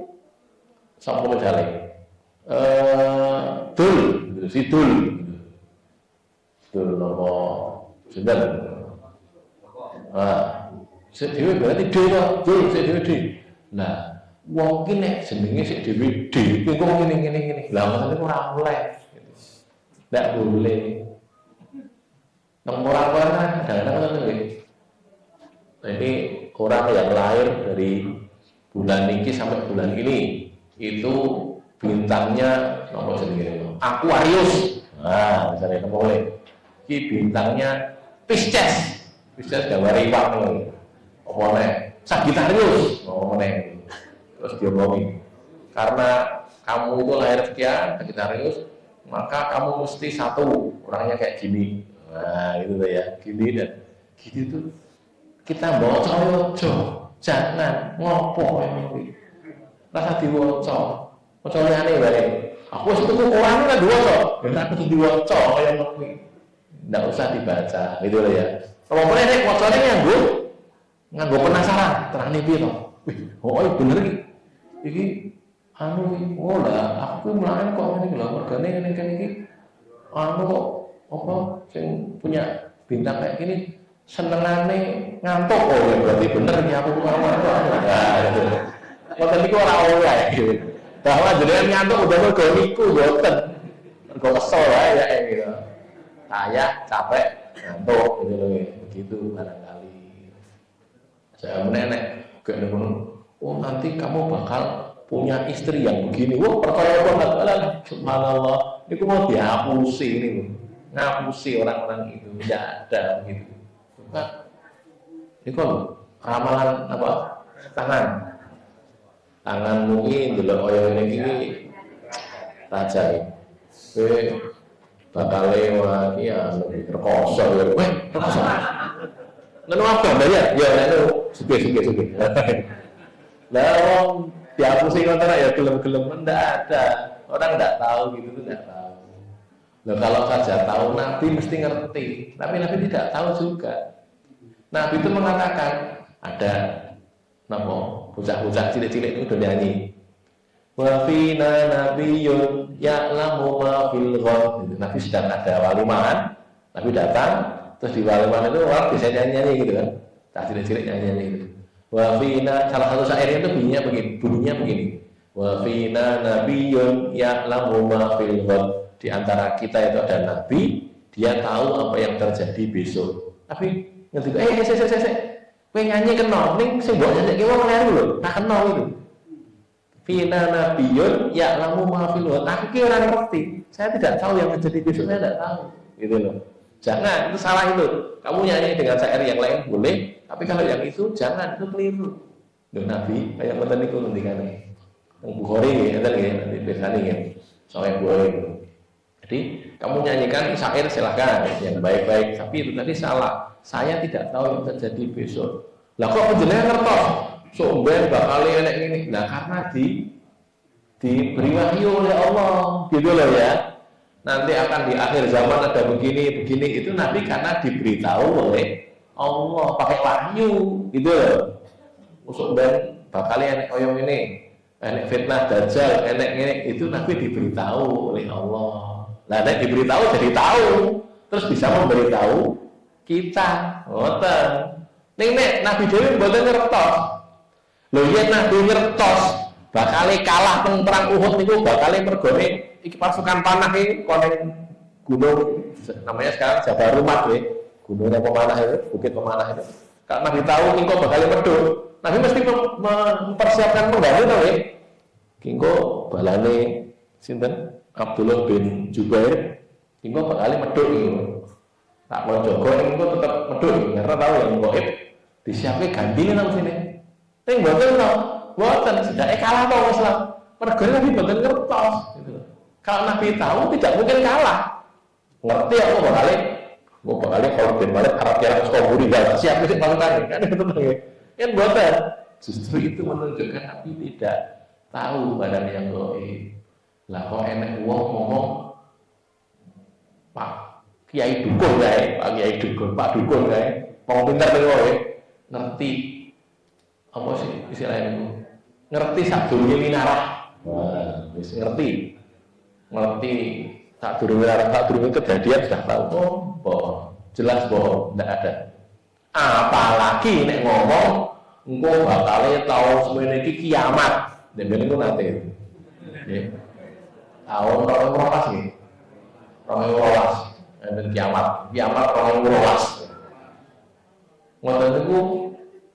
sapa medale? Eh, Dul, si Dul. Dul nopo sinten? Ah, sik dhewe berarti D to, Dul sik dhewe D. Nah, wong ki nek jenenge sik dhewe D, kuwi kok ngene-ngene ngene. Lah ngoten ora oleh. Ndak boleh. Nang ora ana kadang-kadang ngoten nggih. Ini orang yang lahir dari bulan ini sampai bulan ini itu bintangnya nomor segini, Aquarius. Nah, misalnya kamu boleh. Ini bintangnya Pisces. Pisces gambar iwak nih. Apa nih? Sagittarius. Oh nih. Terus diomongin. Karena kamu itu lahir sekian, Sagittarius, maka kamu mesti satu orangnya kayak gini. Nah, gitu ya. Gini dan gini tuh. Kita bawa coyojo, jangan ngopo ini. Rasa diwoco. Woco liane bae. Aku wis tuku Quran kan diwaca. Ben aku diwaca kaya ngono. Nggak usah dibaca, gitu loh ya. Kalau boleh nek wacane nganggo nganggo penasaran, terane piye to? Wih, oh iya bener iki. Iki anu oh lah, aku kuwi mlaku kok ngene iki lho, mergane ngene kan iki. Anu kok apa sing punya bintang kayak gini senengane ngantuk. Oh ya berarti bener iki aku kok ngantuk. Nah, gitu. Ngoten niku ora oleh gitu. Bahwa jenengan ngantuk udah mergo niku mboten. Mergo kesel wae ya gitu. Saya capek ngantuk gitu loh, begitu barangkali. Saya menenek kayak ngono. Oh nanti kamu bakal punya istri yang begini. Wah percaya banget lah. Subhanallah. Ini mau dihapusi ini, ngapusi orang-orang itu tidak ada gitu. Nah, ini kok ramalan apa? Tangan, tangan mungkin dulu koyo ini gini raja ini. Bakal lewat, ya lebih terkoso ya. Weh, terkoso. Nenu apa ya? Ya nenu suge suge suge. Lah wong dihapusi kontrak ya gelem-gelem ndak ada. Orang ndak tahu gitu tuh ndak tahu. Nah kalau saja tahu Nabi mesti ngerti. Tapi Nabi tidak tahu juga. Nabi itu mengatakan ada napa? Bocah-bocah cilik-cilik itu udah nyanyi. Wa fina nabiyyun ya'lamu ma fil ghaib. Nabi sedang ada walimahan, Nabi datang, terus di walimahan itu orang bisa nyanyi-nyanyi gitu kan. Tak cilik-cilik nyanyi-nyanyi gitu. Wa fina salah satu syairnya itu bunyinya begini, bunyinya begini. Wa fina nabiyyun ya'lamu ma fil ghaib. Di antara kita itu ada nabi, dia tahu apa yang terjadi besok. Tapi ngerti eh sik sik sik. Kowe nyanyi kena, ning sing mbok nyanyi ki wong kleru lho, tak kena itu. Fina nabiyun ya'lamu ma fil ghaib. Aku ki ora ngerti. Saya tidak tahu yang terjadi besok, saya tidak tahu. Gitu loh. Jangan, itu salah itu. Kamu nyanyi dengan syair yang lain boleh, tapi kalau yang itu jangan, itu keliru. Loh Nabi, kayak ngoten niku ngendikane. Wong Bukhari ya, ngoten nggih, nanti besane nggih. Soale Bukhari. Jadi, kamu nyanyikan syair silahkan yang baik-baik, tapi itu tadi salah. Saya tidak tahu yang terjadi besok. Lah kok panjenengan ngertos? Sumber bakal enek ini. Nah karena di diberi wahyu oleh Allah, gitu loh ya. Nanti akan di akhir zaman ada begini, begini. Itu Nabi karena diberitahu oleh Allah pakai wahyu, gitu loh. Sumber bakal enek koyong ini, enek fitnah dajjal, enek ini. Itu Nabi diberitahu oleh Allah. Nah, nek diberitahu jadi tahu, terus bisa memberitahu kita. Ngoten. Ning nek Nabi dhewe mboten ngertos. Lho yen Nabi ngertos bakal kalah teng perang Uhud niku bakal mergone iki pasukan panah iki koning gunung namanya sekarang Jabal Rumat nggih. Gunung apa pemanah itu, bukit pemanah itu. Kalau Nabi tahu engko bakal medhot, Nabi mesti mempersiapkan pengganti to nggih. Engko balane sinten? Abdullah bin Jubair engko bakal medhot iki. Tak mau jogo engko tetep medhot karena tahu yang gaib disiapke gantine nang sini. Ning mboten to, mboten sedake kalah to Islam. Mergo Nabi mboten ngertos gitu. Kalau Nabi tahu tidak mungkin kalah. Ngerti apa bakal oh bakal kalau ben balik Arab Arab Skoburi enggak siap sih pasukan kan itu nggih. Kan mboten. Justru itu menunjukkan Nabi tidak tahu badan yang gaib. Lah kok enek wong ngomong Pak Kiai dukun kae, Pak Kiai dukun, Pak dukun kae. Wong pinter kowe ngerti apa sih istilahnya itu? Ngerti sadurunge minarah. Wah, wis ngerti. Ngerti sadurunge minarah, sadurunge kejadian sudah tahu. Oh, bohong. Jelas bohong, tidak ada. Apalagi nek ngomong engko bakale tahu semene iki kiamat. Dan niku nate. Nggih. Tahun dua ribu dua belas nggih. dua ribu dua belas. Dan kiamat, kiamat dua ribu dua belas. Ngoten niku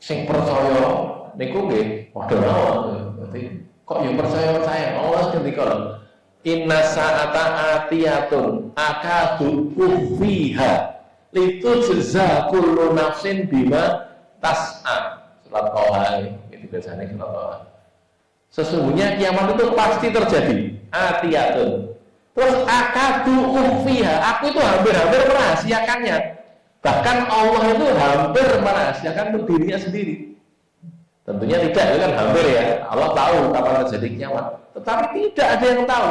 sing percaya niku nggih padha mawon. Dadi kok yo percaya-percaya Allah ngendika lho. Inna sa'ata atiyatun akadu fiha litujza kullu nafsin bima tas'a. Surat Thaha itu biasanya surat Thaha. Sesungguhnya kiamat itu pasti terjadi. Atiyatun. Terus akadu fiha, aku itu hampir-hampir merahasiakannya. Bahkan Allah itu hampir merahasiakan untuk dirinya sendiri. Tentunya tidak, itu kan hampir ya. Allah tahu kapan terjadi kiamat. Tetapi tidak ada yang tahu.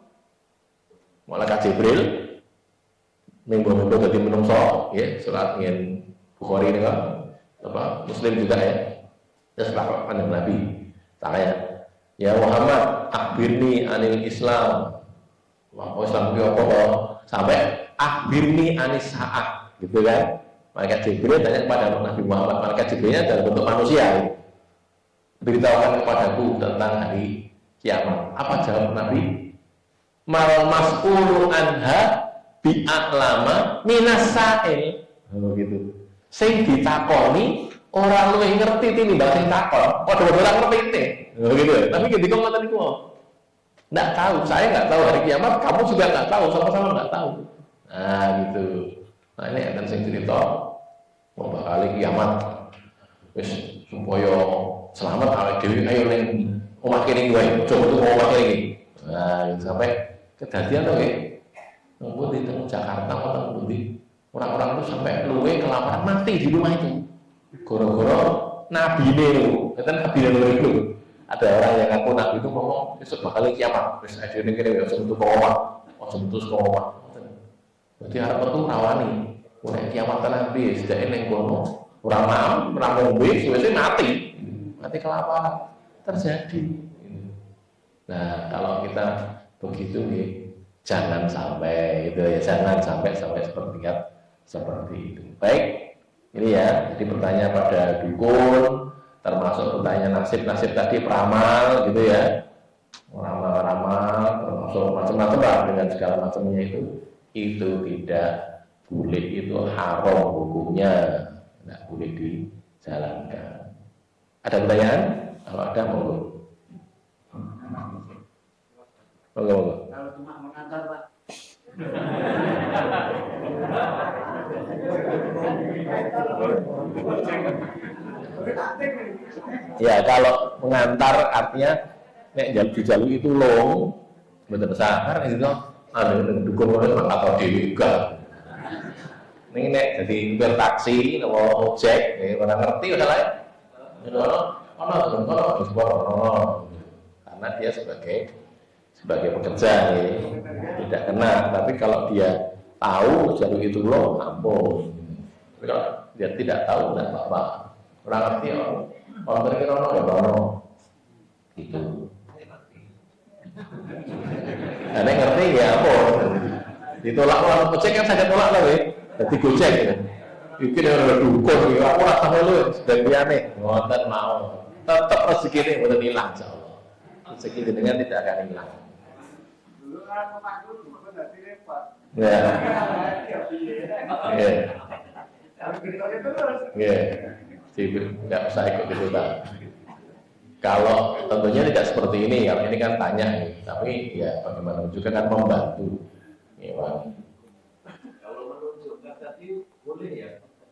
Malaikat Jibril minggu-minggu jadi menungso, ya, surat ingin Bukhari ini kan, apa Muslim juga ya. Terus setelah pandang Nabi, tanya, ya Muhammad, akhbirni anil Islam. Wah, Islam itu apa? Sampai akhbirni anis sa'ah, gitu kan? Malaikat Jibril tanya kepada Nabi Muhammad. Malaikat Jibrilnya dalam bentuk manusia. Beritahukan kepadaku tentang hari kiamat. Apa jawab Nabi? Mal mas'ulu anha bi'aklama minas sa'il. Oh gitu. Sing ditakoni ora luwih ngerti tinimbang sing takon. Padha-padha ora ngerti ini. Oh gitu. Tapi ketika ngoten niku enggak tahu, saya enggak tahu hari kiamat, kamu juga enggak tahu, sama-sama enggak tahu. Nah gitu. Nah ini akan sing cerita mau bakal kiamat. Wis supaya selamat awake dhewe ayo ning omah kene wae, aja metu omah kene iki. Nah, sampai kedadian to nggih. Nunggu di tengah Jakarta atau di orang-orang itu sampai luwe kelaparan mati di rumah itu. Goro-goro nabi niku, kan nabi niku. Ada orang yang ngaku nabi itu ngomong besok bakal kiamat. Wis aja ning kene aja metu omah, aja metu omah. Jadi harap metu rawani. Nek kiamat nabi sedake ning kono ora mau, ora ngombe, suwe-suwe mati. Mati kelaparan terjadi. Nah, kalau kita begitu nih, jangan sampai itu ya, jangan sampai sampai seperti seperti itu. Baik, ini ya. Jadi pertanyaan pada dukun, termasuk pertanyaan nasib-nasib tadi peramal, gitu ya. Ramal-ramal, termasuk macam-macam lah dengan segala macamnya itu, itu tidak boleh, itu haram hukumnya, tidak boleh dijalankan. Ada pertanyaan? Kalau ada monggo. Monggo. Kalau cuma mengantar Pak. Ya kalau mengantar artinya nek dijaluk itu long, bener besar itu ada dukun orang atau dewi enggak. Ini nek jadi ber taksi atau ojek, nih orang ngerti udah lah. Karena dia sebagai sebagai pekerja ya, tidak kena. Tapi kalau dia tahu jalur itu loh, ampun. Tapi kalau dia tidak tahu, tidak apa-apa. Orang ngerti ya, orang berkira orang ya orang itu. Karena ngerti ya ampun. Ditolak orang ojek kan saja tolak lah ya. Jadi gojek ya. Bikin orang dukun, aku rasa lu sedang biane, ngotot mau. Tetap rezeki ini udah hilang, insyaallah. Rezeki dengan tidak akan hilang. Dulu kan aku cuma dari repot. Ya. Ya. Ya. Jadi nggak usah ikut itu tak. Kalau tentunya tidak seperti ini, kalau ini kan tanya nih, tapi ya bagaimana juga kan membantu. Ya, Kalau menunjukkan tadi boleh ya.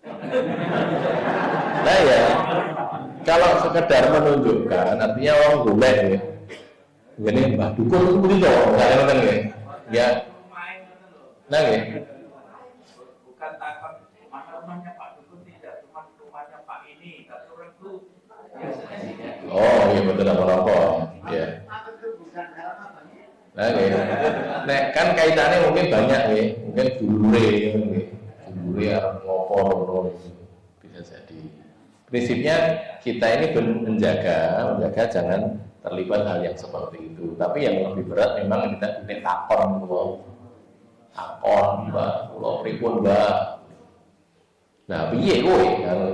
Nah ya, kalau sekedar menunjukkan, artinya orang golek ya. Ini Mbah Dukun itu loh, nggak ada nonton ya. Ya. Nah ya. Bukan takut mana rumahnya Pak Dukun, tidak cuma rumahnya Pak ini, tapi orang itu biasanya sih ya. Oh iya betul apa rokok. Ya. Nah ya. Nah kan kaitannya mungkin banyak ya, mungkin dulure ya. Dulure arep ngopo ngono bisa jadi. Prinsipnya kita ini menjaga, menjaga jangan terlibat hal yang seperti itu. Tapi yang lebih berat memang kita punya takon, pulau takon, mbak, pulau pripun mbak. Nah, piye kowe?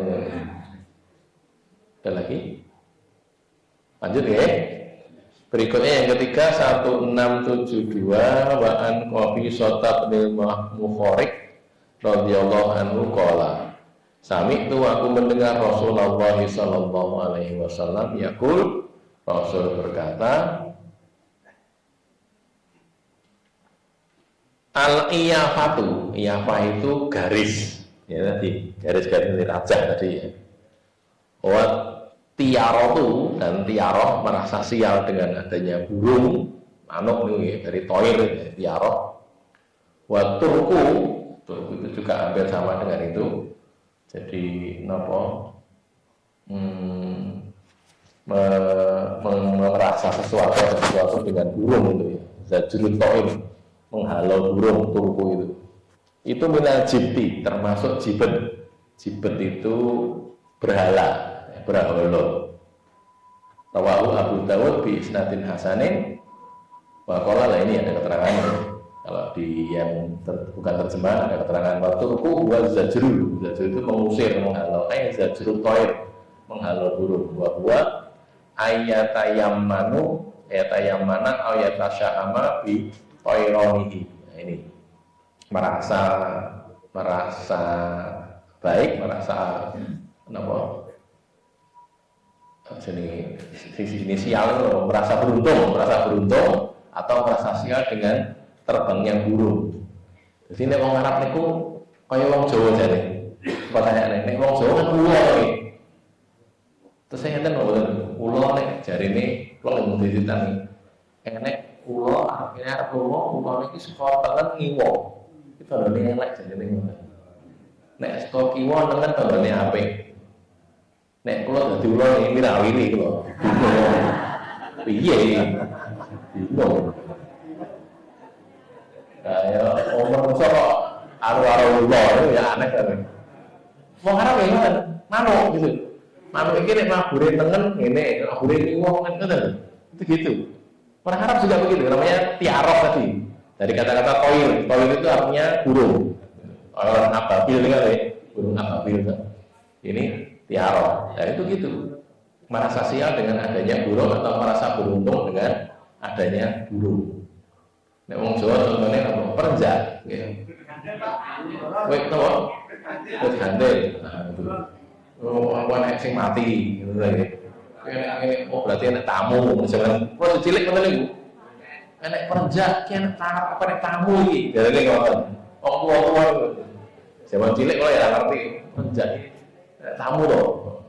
Ada lagi? Lanjut ya. Berikutnya yang ketiga satu enam tujuh dua Wa'an Qabi Sota bin Mukhariq radhiyallahu anhu qala Sami itu aku mendengar Rasulullah Sallallahu Alaihi Wasallam yaqul, Rasul berkata, al-iyafatu, iyafah itu garis, ya tadi garis-garis dari raja tadi ya. Wa tiarotu, dan tiaroh merasa sial dengan adanya burung manuk nih dari toir ya, tiaroh. Wa turku, turku itu juga hampir sama dengan itu. Jadi nopo hmm, me, me, merasa sesuatu sesuatu dengan burung itu ya. Zajrut toir, menghalau burung turku itu. Itu minal jibti, termasuk jibet. Jibet itu berhala, berhala. Rawahu Abu Dawud bi isnadin hasanin. Wa qala, lah ini ada keterangannya. Kalau di yang ter, bukan terjemahan ada keterangan wa turku wa zajru. Zajru itu mengusir, menghalau. Ay zajru toir, menghalau burung. Wa huwa ayatayammanu, ayatayammana aw yatasyahama bi toironihi. Nah, ini merasa merasa baik, merasa apa? Sini sisi inisial itu merasa beruntung, merasa beruntung atau merasa sial dengan terbangnya burung. Jadi nek wong Arab niku kaya wong Jawa jane. Pertanyaane nek wong Jawa kan ulo iki. Terus saya ngeten lho, ulo nek jarine kula lek dititani. Enek ulo arep arep ulo, ulo iki saka tengen ngiwo. Iki tandane elek jarine ngono. Nek saka kiwa nengen tandane apik. Nek kula dadi ulo iki mirawiri kula. Piye iki? Bingung. Ya, umur musuh kok aru-aru ulo itu ya aneh kan. Wong Arab ya kan, manuk gitu. Manuk iki nek mabure tengen ngene, mabure kiwa kan ngoten. Itu gitu. Orang Arab juga begitu, namanya tiaroh tadi. Dari kata-kata toir, toir itu artinya burung. Orang ababil kan ya, burung ababil kan. Ini tiaroh. Nah itu gitu. Merasa sial dengan adanya burung atau merasa beruntung dengan adanya burung. Nek wong Jawa contohnya apa? Perenjak. Wek to. Wek gandel. Nah itu. Oh, aku anak sing mati gitu lagi. Ini oh berarti anak tamu misalkan. Kalau cilik ngoten niku. Anak perenjak ki anak tamu apa anak tamu iki. Jarene ngoten. Wong tua-tua. Zaman cilik kalau ya ngerti perenjak. Tamu loh.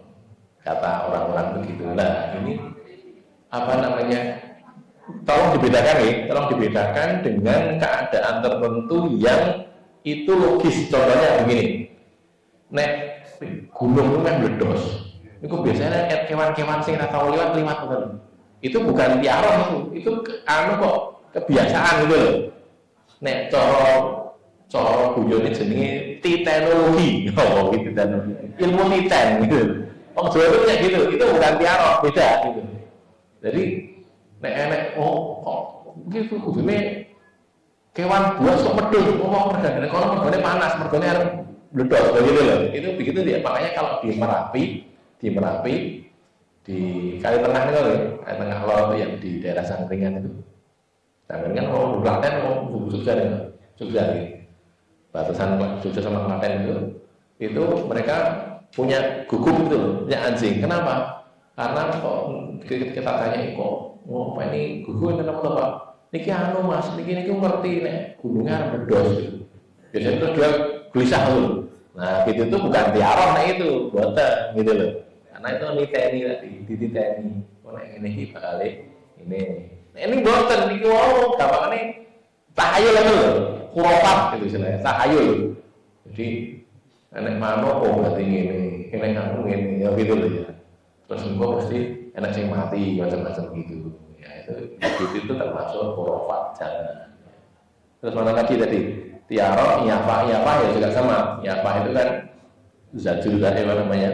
Kata orang-orang begitu. Nah, ini apa namanya? Tolong dibedakan ya, tolong dibedakan dengan keadaan tertentu yang itu logis. Contohnya begini, nek gunung itu kan meledos, itu biasanya kewan-kewan sing tahu lewat lewat bukan? Itu bukan tiarah itu, itu anu kok kebiasaan gitu loh. Nek coro coro guyone jenenge titenologi, oh gitu dan ilmu titen gitu. Oh Jawa itu punya gitu, itu bukan tiarah, beda gitu. Jadi nek enek oh kok gitu kudune kewan buas kok medhun oh mergane kalau mergane panas mergane arep meledos begitu loh itu begitu dia makanya kalau di Merapi di Merapi di Kali Tengah itu loh Kali Tengah Lor yang di daerah Sangkringan itu Sangkringan oh Klaten oh Jogja Jogja gitu batasan Jogja sama Klaten itu itu mereka punya guguk itu loh punya anjing kenapa karena kok kita tanya kok oh, apa ini gugur kenapa Pak? Niki anu Mas, niki niki ngerti nek gunungnya meledos gitu. Biasanya itu dia gelisah dulu. Nah, gitu itu bukan tiarah nek itu, boten gitu loh. Karena itu niteni tadi, dititeni. Oh nek ngene iki bakal ini. Nek ini boten niki wow, gampangane tahayul itu lho. Khurafat gitu istilahnya, tahayul. Jadi nek manuk oh berarti ngene, nek anu ngene ya gitu loh ya. Terus engko pasti enak sing mati macam-macam gitu ya itu itu, itu termasuk khurafat jangan. Terus mana lagi tadi tiara iyafah iyafah ya juga sama iyafah itu kan zajul tadi apa namanya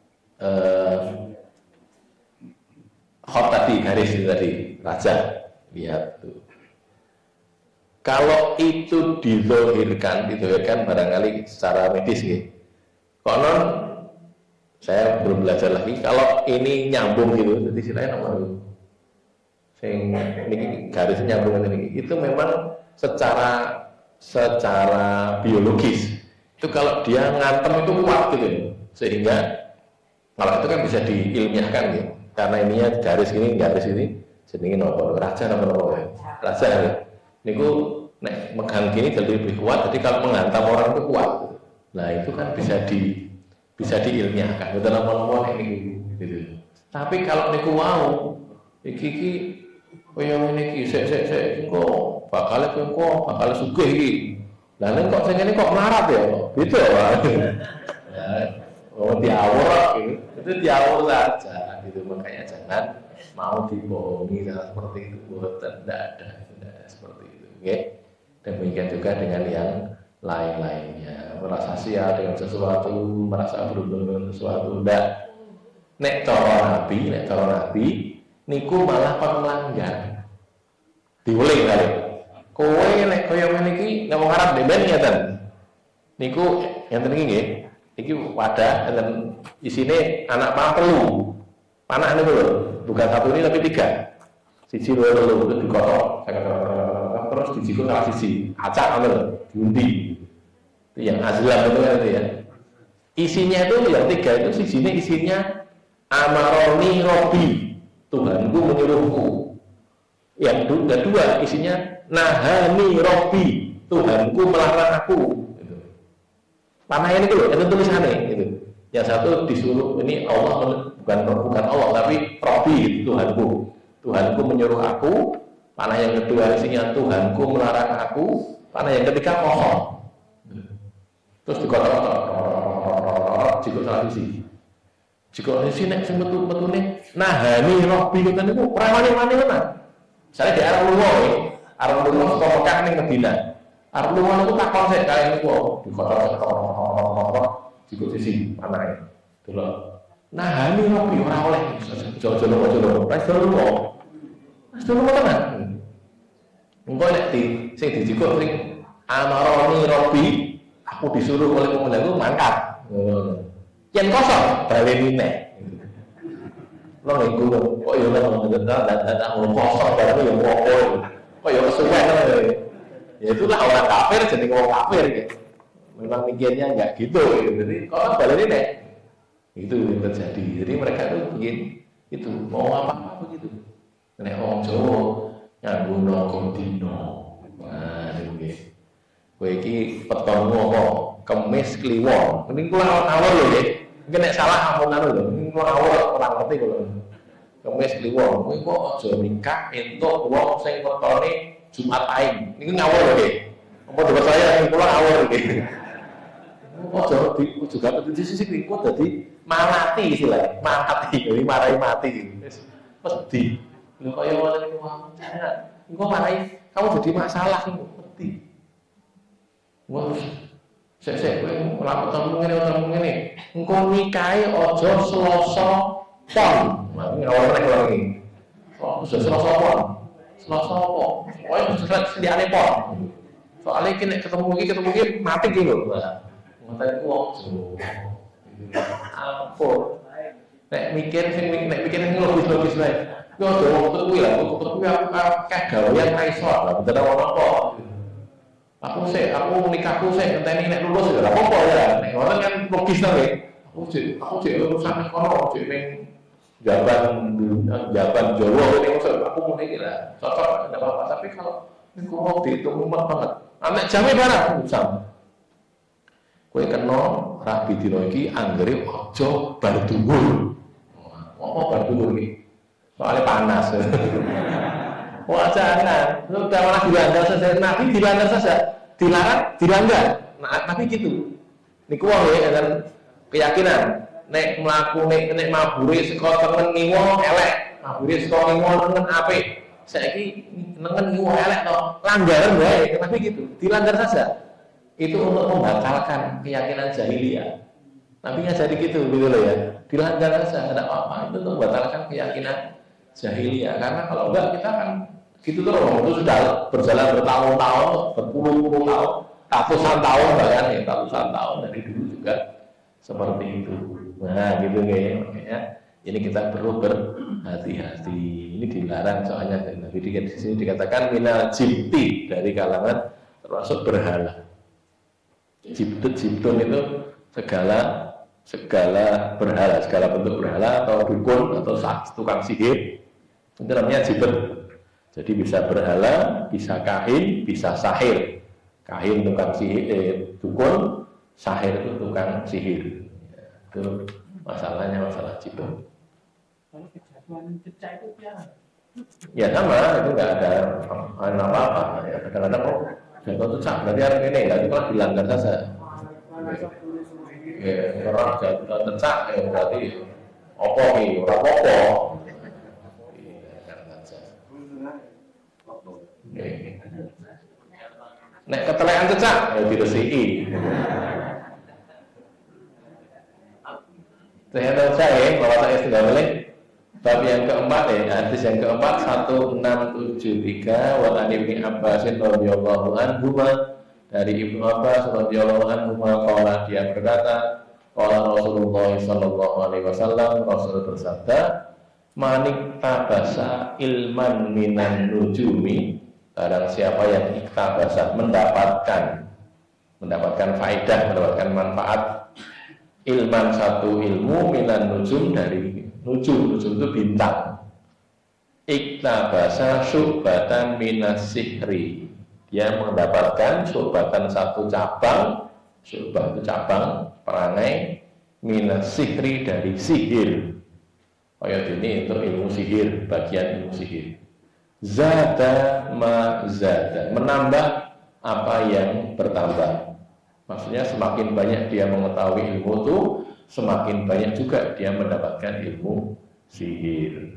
eh khot tadi garis itu tadi raja lihat tuh kalau itu dizohirkan dizohirkan barangkali secara medis gitu konon saya belum belajar lagi. Kalau ini nyambung gitu, jadi istilahnya nomor itu. Sing ini garis nyambung ini, itu memang secara secara biologis itu kalau dia ngantem itu kuat gitu, sehingga kalau itu kan bisa diilmiahkan gitu. Karena ininya garis ini, garis ini, jenenge nopo raja nopo nopo ya. Raja ya. Niku nek megang gini jadi lebih kuat. Jadi kalau menghantam orang itu kuat. Nah itu kan bisa di bisa diilmiahkan. Betul nopo nopo ini gitu. Tapi kalau niku mau, iki iki, koyo ngene iki, sek sek sek, engko bakal engko bakal sugih iki. Lah nek kok sing ngene kok melarat ya? Gitu ya. Oh diawur gitu. Itu diawur saja gitu, makanya jangan mau dibohongi seperti itu. Boten tidak ada, tidak ada seperti itu. Oke. Demikian juga dengan yang lain-lainnya. Merasa sial dengan sesuatu, merasa beruntung dengan sesuatu, tidak. Nek cara Nabi, nek cara Nabi niku malah kon melanggar. Diuling kali. Kowe nek kaya ngene iki nek wong Arab ben ngeten. Niku ngenten iki nggih. Iki wadah dan isine anak panah telu. Panah niku lho, bukan satu ini tapi tiga. Siji loro loro itu dikotok, terus dijikut salah siji. Acak ngono lho, diundi. Itu yang azlam itu kan itu ya. Isinya itu yang tiga itu sijine isinya amaroni robi, Tuhanku menyuruhku. Yang kedua isinya nahani robi, Tuhanku melarang aku. Panah ini dulu, itu tulisannya gitu. Yang satu disuruh ini Allah bukan bukan Allah tapi Robi Tuhanku. Tuhanku menyuruh aku. Panah yang kedua isinya Tuhanku melarang aku. Panah yang ketiga kosong. Terus dikotok-kotok, jika salah sisi. Jika sisi nek sing metu-metune nahani Robi ngoten niku ora wani-wani tenan. Saya di Arab Lunga, Arab Lunga saka Mekah ning Madinah. Arab Lunga itu tak konsep kaya niku dikotok-kotok jika sisi panahe. Delok. Nahani Robi ora oleh jojo-jojo wis dulu. Wis dulu tenan. Engko nek di sing dijikuk sing amaroni Robi, aku disuruh oleh pemenangku mangkat. Ngono. Yen kosong baleni nek. Lho niku kok yo ngono dadak ngono kosong barang yo opo. Kok yo kesuwen lho. Ya itulah orang kafir jadi orang kafir gitu. Memang mikirnya enggak gitu, gitu. Jadi kok baleni nek. Itu yang terjadi. Jadi mereka itu begini, itu mau apa-apa begitu. Nek wong Jawa nganggo nongko dino. Nah, iki. Kowe iki petonmu apa? Kemis kliwon. Mending kula awur lho nggih. Mungkin nek salah ampun anu lho. Mending kula awur ora ngerti kula. Kemis kliwon. Kowe kok aja nikah entuk wong sing wetone Jumat Aing. Niku ngawur lho nggih. Apa dewe saya ning kula awur nggih. Kok aja di juga di sisi niku dadi mati istilah. Mati, jadi marahi mati. Wis wedi. Lho kaya ngono niku wae. Engko marahi kamu jadi masalah niku wedi. Wah, sek-sek kowe ora ketemu ngene ketemu ngene. Engko nikahe aja Selasa Pon. Nah, ngawur nek lho iki. Kok Selasa Pon? Selasa apa? Kowe mesti liyane pon. Soale iki nek ketemu iki ketemu iki mati iki lho. Ngoten ku wong apa? Nek mikir sing nek mikir sing logis-logis wae. Yo aja wong kuwi lah, kuwi aku akeh gawean ra iso lah, bener apa. Aku sih, aku nikahku sih ngenteni nek lulus ya ora apa-apa ya. Nek ngoten kan logis to nggih. Aku sih, aku sih urusan kono sih ning jaban jaban Jawa ini aku mau iki lah. Cocok enggak apa-apa, tapi kalau niku mau dihitung umat banget. Anak jame barang usah. Kowe kena rabi dina iki anggere aja bar dhuwur. Apa bar dhuwur iki? Soalnya panas. Wah jangan, lu udah malah dilanggar saja. Nabi dilanggar saja, dilarang, dilanggar. Nah, tapi gitu. Niku wong ya kan keyakinan. Nek mlaku nek nek mabure saka tengen ngiwo elek, mabure saka ngiwo tengen apik. Saiki tengen ngiwo elek to, langgaran wae, tapi gitu. Dilanggar saja. Itu untuk membatalkan keyakinan jahiliyah. Nabi jadi gitu, gitu loh ya. Dilanggar saja, ada apa-apa. Itu untuk membatalkan keyakinan jahiliyah. Karena kalau enggak kita kan gitu terus, itu sudah berjalan bertahun-tahun, berpuluh-puluh tahun, ratusan tahun bahkan ya, ratusan tahun dari dulu juga seperti itu. Nah, gitu ya, makanya ini kita perlu berhati-hati. Ini dilarang soalnya Nabi di sini dikatakan minal jibti, dari kalangan termasuk berhala. Jibtut jibtun itu segala segala berhala, segala bentuk berhala atau dukun atau tukang sihir itu namanya jibtut. Jadi bisa berhala, bisa kahin, bisa sahir. Kahin tukang sihir, eh, dukun, sahir itu tukang sihir. Ya, itu masalahnya masalah jibtut. Kalau kejatuhan cecak itu ya? Ya sama, itu nggak ada apa-apa. Ya, kadang-kadang kok jatuh cecak berarti hari ini, ya, itu kan dilanggar saja. Ya, orang jatuh cecak, ya berarti opo nih, orang opo. Nek ketelekan cecak, ya diresiki. Saya tahu saya bahwa saya sudah boleh. Bab yang keempat ya, hadis yang keempat satu enam tujuh tiga wa an Ibnu Abbas radhiyallahu anhu dari Ibnu Abbas radhiyallahu anhu qala dia berkata qala Rasulullah sallallahu alaihi wasallam Rasul bersabda manik tabasa ilman minan nujumi barang siapa yang iktabasa mendapatkan mendapatkan faedah mendapatkan manfaat ilman satu ilmu minan nujum dari nujum, nujum itu bintang. Iktabasa syubatan minas sihri. Dia mendapatkan syubatan satu cabang, syubah itu cabang perangai minas sihri dari sihir. Kayak ini untuk ilmu sihir, bagian ilmu sihir. Zada ma zada, menambah apa yang bertambah. Maksudnya semakin banyak dia mengetahui ilmu itu, semakin banyak juga dia mendapatkan ilmu sihir.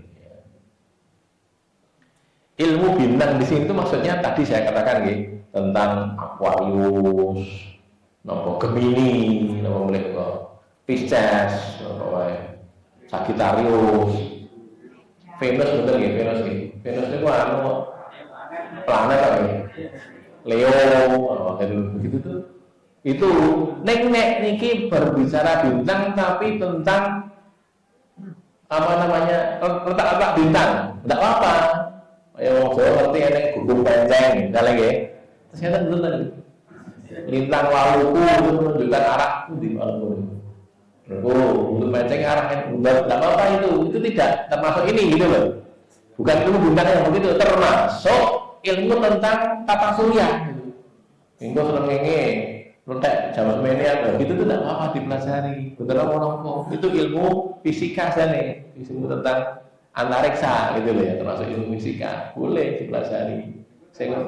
Ilmu bintang di sini itu maksudnya tadi saya katakan gitu, tentang Aquarius, nopo Gemini, nopo mulai kok Pisces, nopo Sagittarius, Venus betul nggih, Venus nggih. Venus itu anu planet apa nggih? Leo, oh, begitu tuh. Itu nek nek niki berbicara bintang tapi tentang apa namanya letak-letak bintang tidak apa-apa ya wong Jawa ngerti nek gugung penceng misalnya nggih ternyata betul lintang waluku itu menunjukkan arah di waluku oh gugung penceng arahnya tidak apa-apa itu itu tidak termasuk ini gitu loh bukan ilmu bintang yang begitu termasuk ilmu tentang tata surya gitu minggu seneng ngene Lontek zaman semenian, gitu itu tidak apa-apa dipelajari. Betul apa itu ilmu fisika sana, ilmu tentang antariksa gitu loh ya, termasuk ilmu fisika, boleh dipelajari. Saya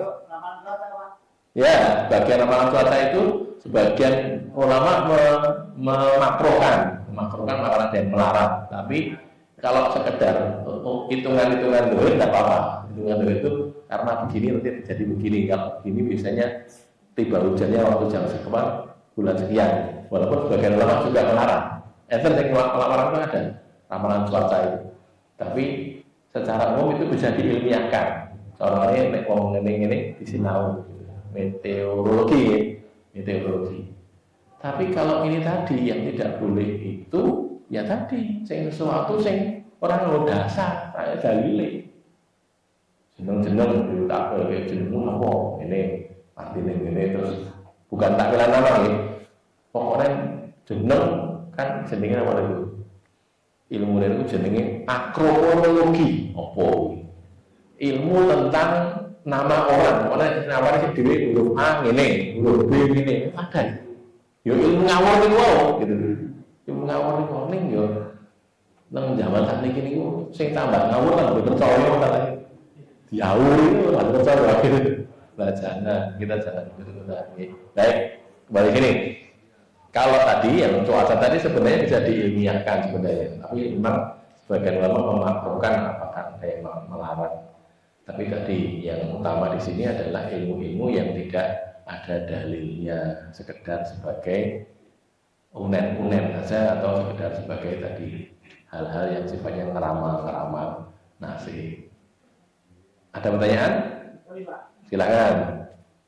ya, bagian ramalan cuaca itu sebagian ulama memakrokan, memakrokan makna dan melarang. Tapi kalau sekedar hitungan-hitungan dulu tidak apa-apa. Hitungan dulu itu karena begini nanti terjadi begini. Kalau begini biasanya tiba hujannya waktu jam sekian bulan sekian walaupun sebagian ulama juga melarang enter yang melarang itu ada ramalan cuaca itu tapi secara umum itu bisa diilmiahkan soalnya nek wong ngene ngene disinau meteorologi meteorologi tapi kalau ini tadi yang tidak boleh itu ya tadi sing sesuatu sing orang lo dasar kayak dalile jeneng-jeneng tak kayak jeneng apa ini artinya ini terus bukan takwilan nama ya pokoknya jeneng kan jenengnya apa itu ilmu itu jenengnya akrologi apa ilmu tentang nama orang pokoknya nama ini dewi huruf A ini huruf B ini ada ya ilmu ngawur itu gitu ilmu ngawur itu ning ya nang zaman saat ini ini sing tambah ngawur kan udah percaya masalahnya diawur itu nggak percaya gitu nah jangan, kita jangan begitu. Baik, kembali sini. Kalau tadi yang cuaca tadi sebenarnya bisa diilmiahkan sebenarnya, tapi memang sebagian ulama memakruhkan apakah ada yang melarang. Tapi tadi yang utama di sini adalah ilmu-ilmu yang tidak ada dalilnya, sekedar sebagai unen-unen saja atau sekedar sebagai tadi hal-hal yang sifatnya ngeramal-ngeramal nasib. Ada pertanyaan? Silakan.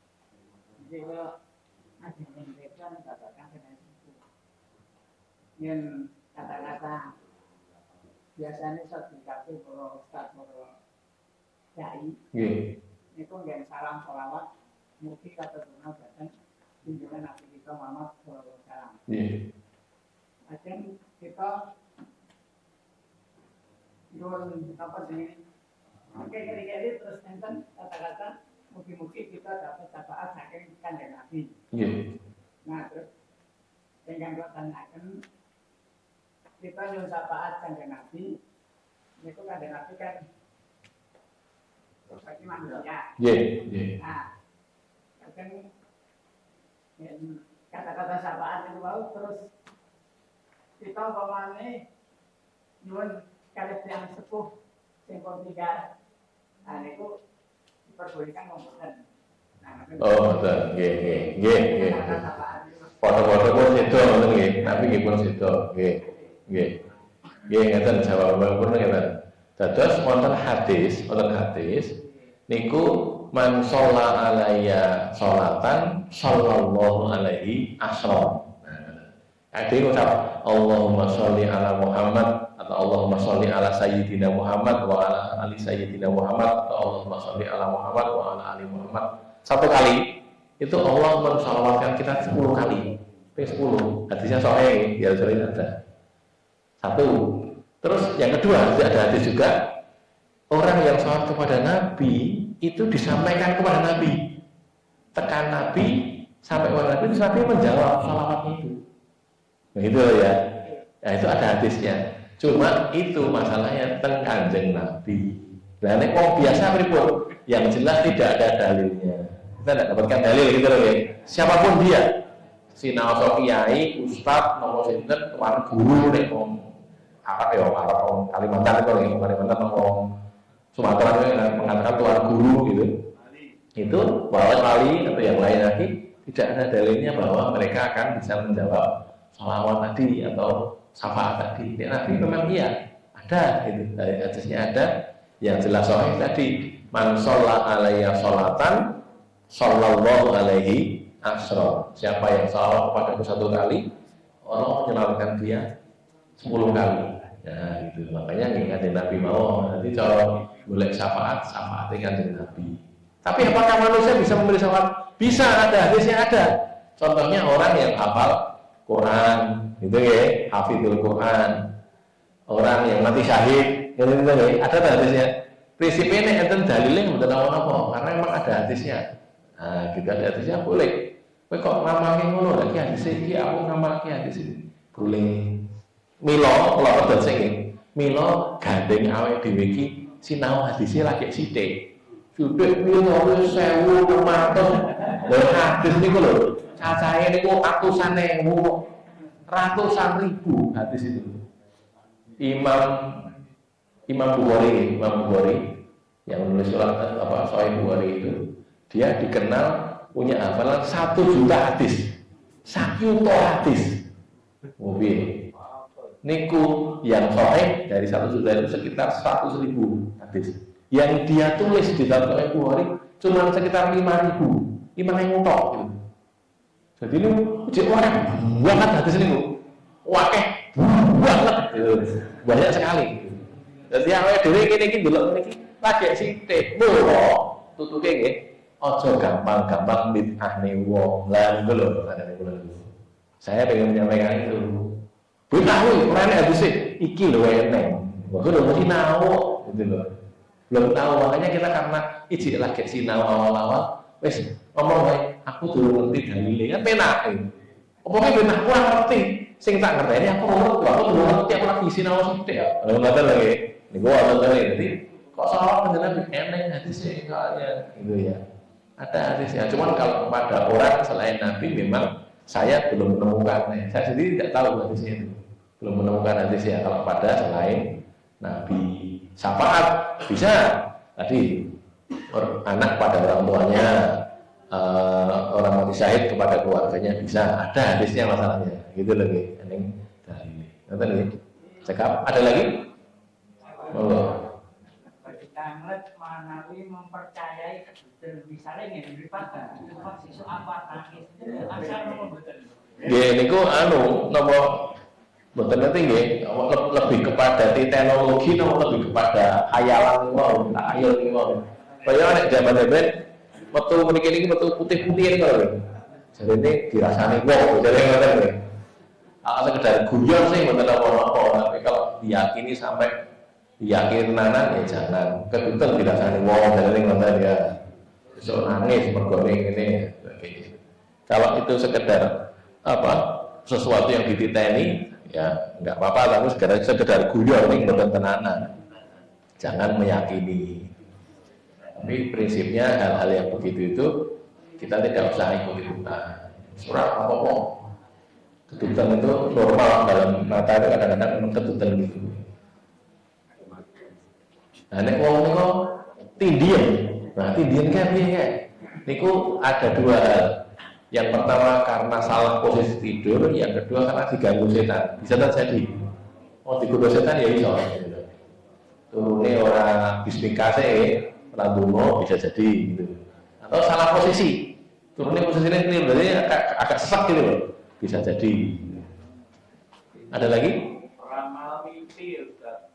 Yang kata-kata biasanya saat dikasih para ustaz, para dai, itu yang salam sholawat, mungkin kata benar datang tunjukkan aktivitas. kita Muhammad sallallahu alaihi wasallam. Nggih. Ajeng kita nyuwun apa sih? Oke, kira-kira terus enten kata-kata mugi-mugi kita dapat syafaat saking Kanjeng Nabi. Nggih. Nah, terus dengan katakan kita nyuwun syafaat Kanjeng Nabi, itu Kanjeng Nabi kan seperti manusia. Nggih, nggih. Nah, kan kata-kata syafaat itu mau terus kita umpamane nyuwun kalih tiyang sepuh sing pun tinggal. Nah, niku diperbolehkan ngomongkan. Nah, Oh, betul. Nggih, nggih, nggih, nggih. Foto-foto pun sedo ngoten nggih, tapi nggih pun sedo. Nggih. Nggih. Nggih ngeten jawaban pun ngeten. Dados wonten hadis, wonten hadis niku man sholla alayya sholatan sallallahu alaihi asra. Ada yang ucap Allahumma sholli ala Muhammad atau Allahumma sholli ala Sayyidina Muhammad wa ala ali Sayyidina Muhammad atau Allahumma sholli ala Muhammad wa ala ali Muhammad. Satu kali itu Allah mensalawatkan kita sepuluh kali. P sepuluh. Hadisnya sahih, ya sering ada. Satu. Terus yang kedua, ada hadis juga orang yang sholat kepada Nabi itu disampaikan kepada Nabi. Tekan Nabi sampai kepada Nabi, terus Nabi menjawab salawatnya itu. Begitu ya. Nah, itu ada hadisnya. Cuma itu masalahnya teng Kanjeng Nabi. Nah, ini kok biasa pripun? Yang jelas tidak ada dalilnya. Kita tidak dapatkan dalil gitu loh ya. Siapapun dia, sinau kiai, ustaz, nomor sinten, tuan guru nek wong Arab ya, Arab wong Kalimantan itu nek Kalimantan wong Sumatera itu mengatakan tuan guru gitu. Itu bahwa wali atau yang lain lagi tidak ada dalilnya bahwa mereka akan bisa menjawab sholawat tadi atau syafaat tadi. Ya, Nabi memang iya ada itu dari hadisnya ada yang jelas sahih tadi man sholla alayya sholatan sallallahu alaihi asra. Siapa yang sholawat kepadaku satu kali Allah menyelamatkan dia sepuluh kali. Ya gitu. Makanya ngingatin Nabi mau nanti kalau boleh syafaat syafaat dengan Nabi. Tapi apakah manusia bisa memberi syafaat? Bisa, ada hadisnya ada. Contohnya orang yang hafal Quran, gitu ya, hafidul Quran, orang yang mati syahid, gitu gitu ya, ada hadisnya. Prinsipnya ini enten dalilnya bukan apa-apa, karena memang ada hadisnya. Nah, gitu ada hadisnya boleh. Kowe kok ngamalke ngono lagi hadis iki, aku ngamalke hadis iki. Boleh. Milo, kalau pedot sing Milo gandeng awake dhewe iki sinau hadisnya lagi sithik. Sudah milo sewu kematon. Lha hadis niku lho. Cacahe niku ratusan ewu, ratusan ribu hadis itu. Imam Imam Bukhari, Imam Bukhari yang menulis surat apa Sahih Bukhari itu, dia dikenal punya hafalan satu juta hadis, satu juta hadis. Mobil. Niku yang sahih dari satu juta itu sekitar seratus ribu hadis. Yang dia tulis di dalam Sahih Bukhari cuma sekitar lima ribu, lima ribu tok. Gitu. Jadi ini cek orang banget hadis ini, wakeh banget, banyak sekali. Jadi yang awake dhewe kene iki ndelok niki lagi sithik, lho tutuke nggih. Aja gampang-gampang bid'ahne wong. Lah niku lho kadane kula niku. Saya pengen menyampaikan itu. Bid'ah kuwi ora enak hadis iki lho enek. Kok lho mesti nawo gitu lho. Belum tahu makanya kita karena ijik lagi sinau awal-awal wis ngomong wae aku durung ngerti dalile kan penak. Opo ki penak ora ngerti. Sing tak ngerteni aku ora ngerti, aku durung ngerti aku lagi sinau sithik ya. Lha ngoten lho nggih. Niku wonten ngene dadi kok salah panjenengan eneng hadis e kaya gitu ya. Ada hadisnya. Cuman kalau kepada orang selain Nabi memang saya belum menemukan. Saya sendiri tidak tahu hadisnya itu. Belum menemukan hadisnya kalau pada selain Nabi. Syafaat bisa tadi anak pada orang tuanya, uh, orang mati syahid kepada keluarganya bisa, ada hadisnya masalahnya gitu lagi ini dari nanti nih cekap ada lagi oh. Kita ngeliat manawi mempercayai misalnya nih daripada siswa apa tangis itu asal nomor betul ya niku anu nomor betul nanti nggih lebih kepada teknologi atau lebih kepada hayalan wow, hayal nih wow. Kaya nek zaman-zaman metu mriki niki metu putih-putih niku lho. Jadi ini dirasani wong, jadi ngoten nggih. Kalau sekedar guyon sih mboten apa-apa, tapi kalau diyakini sampai diyakini tenanan ya jangan. Kedutan dirasani wong, jadi ngoten ya. Besok nangis mergo ngene sebagainya. Kalau itu sekedar apa sesuatu yang dititeni ya nggak apa-apa, tapi sekedar sekedar guyon ning mboten tenanan. Jangan meyakini. Tapi prinsipnya hal-hal yang begitu itu kita tidak usah ikut-ikutan. Surah apa-apa. Kedutan itu normal dalam mata itu kadang-kadang memang kedutan gitu. Nah, nek wong niku tindian. Nah, tindian kan piye? Niku ada dua hal. Yang pertama karena salah posisi tidur, yang kedua karena diganggu setan. Bisa terjadi. Oh, digoda setan ya iso. Turune ora bismikase, ora dungo bisa jadi gitu. Atau salah posisi. Turunnya posisinya ini berarti agak, agak sesak gitu loh. Bisa jadi. Ada lagi? Ramal mimpi, Ustaz.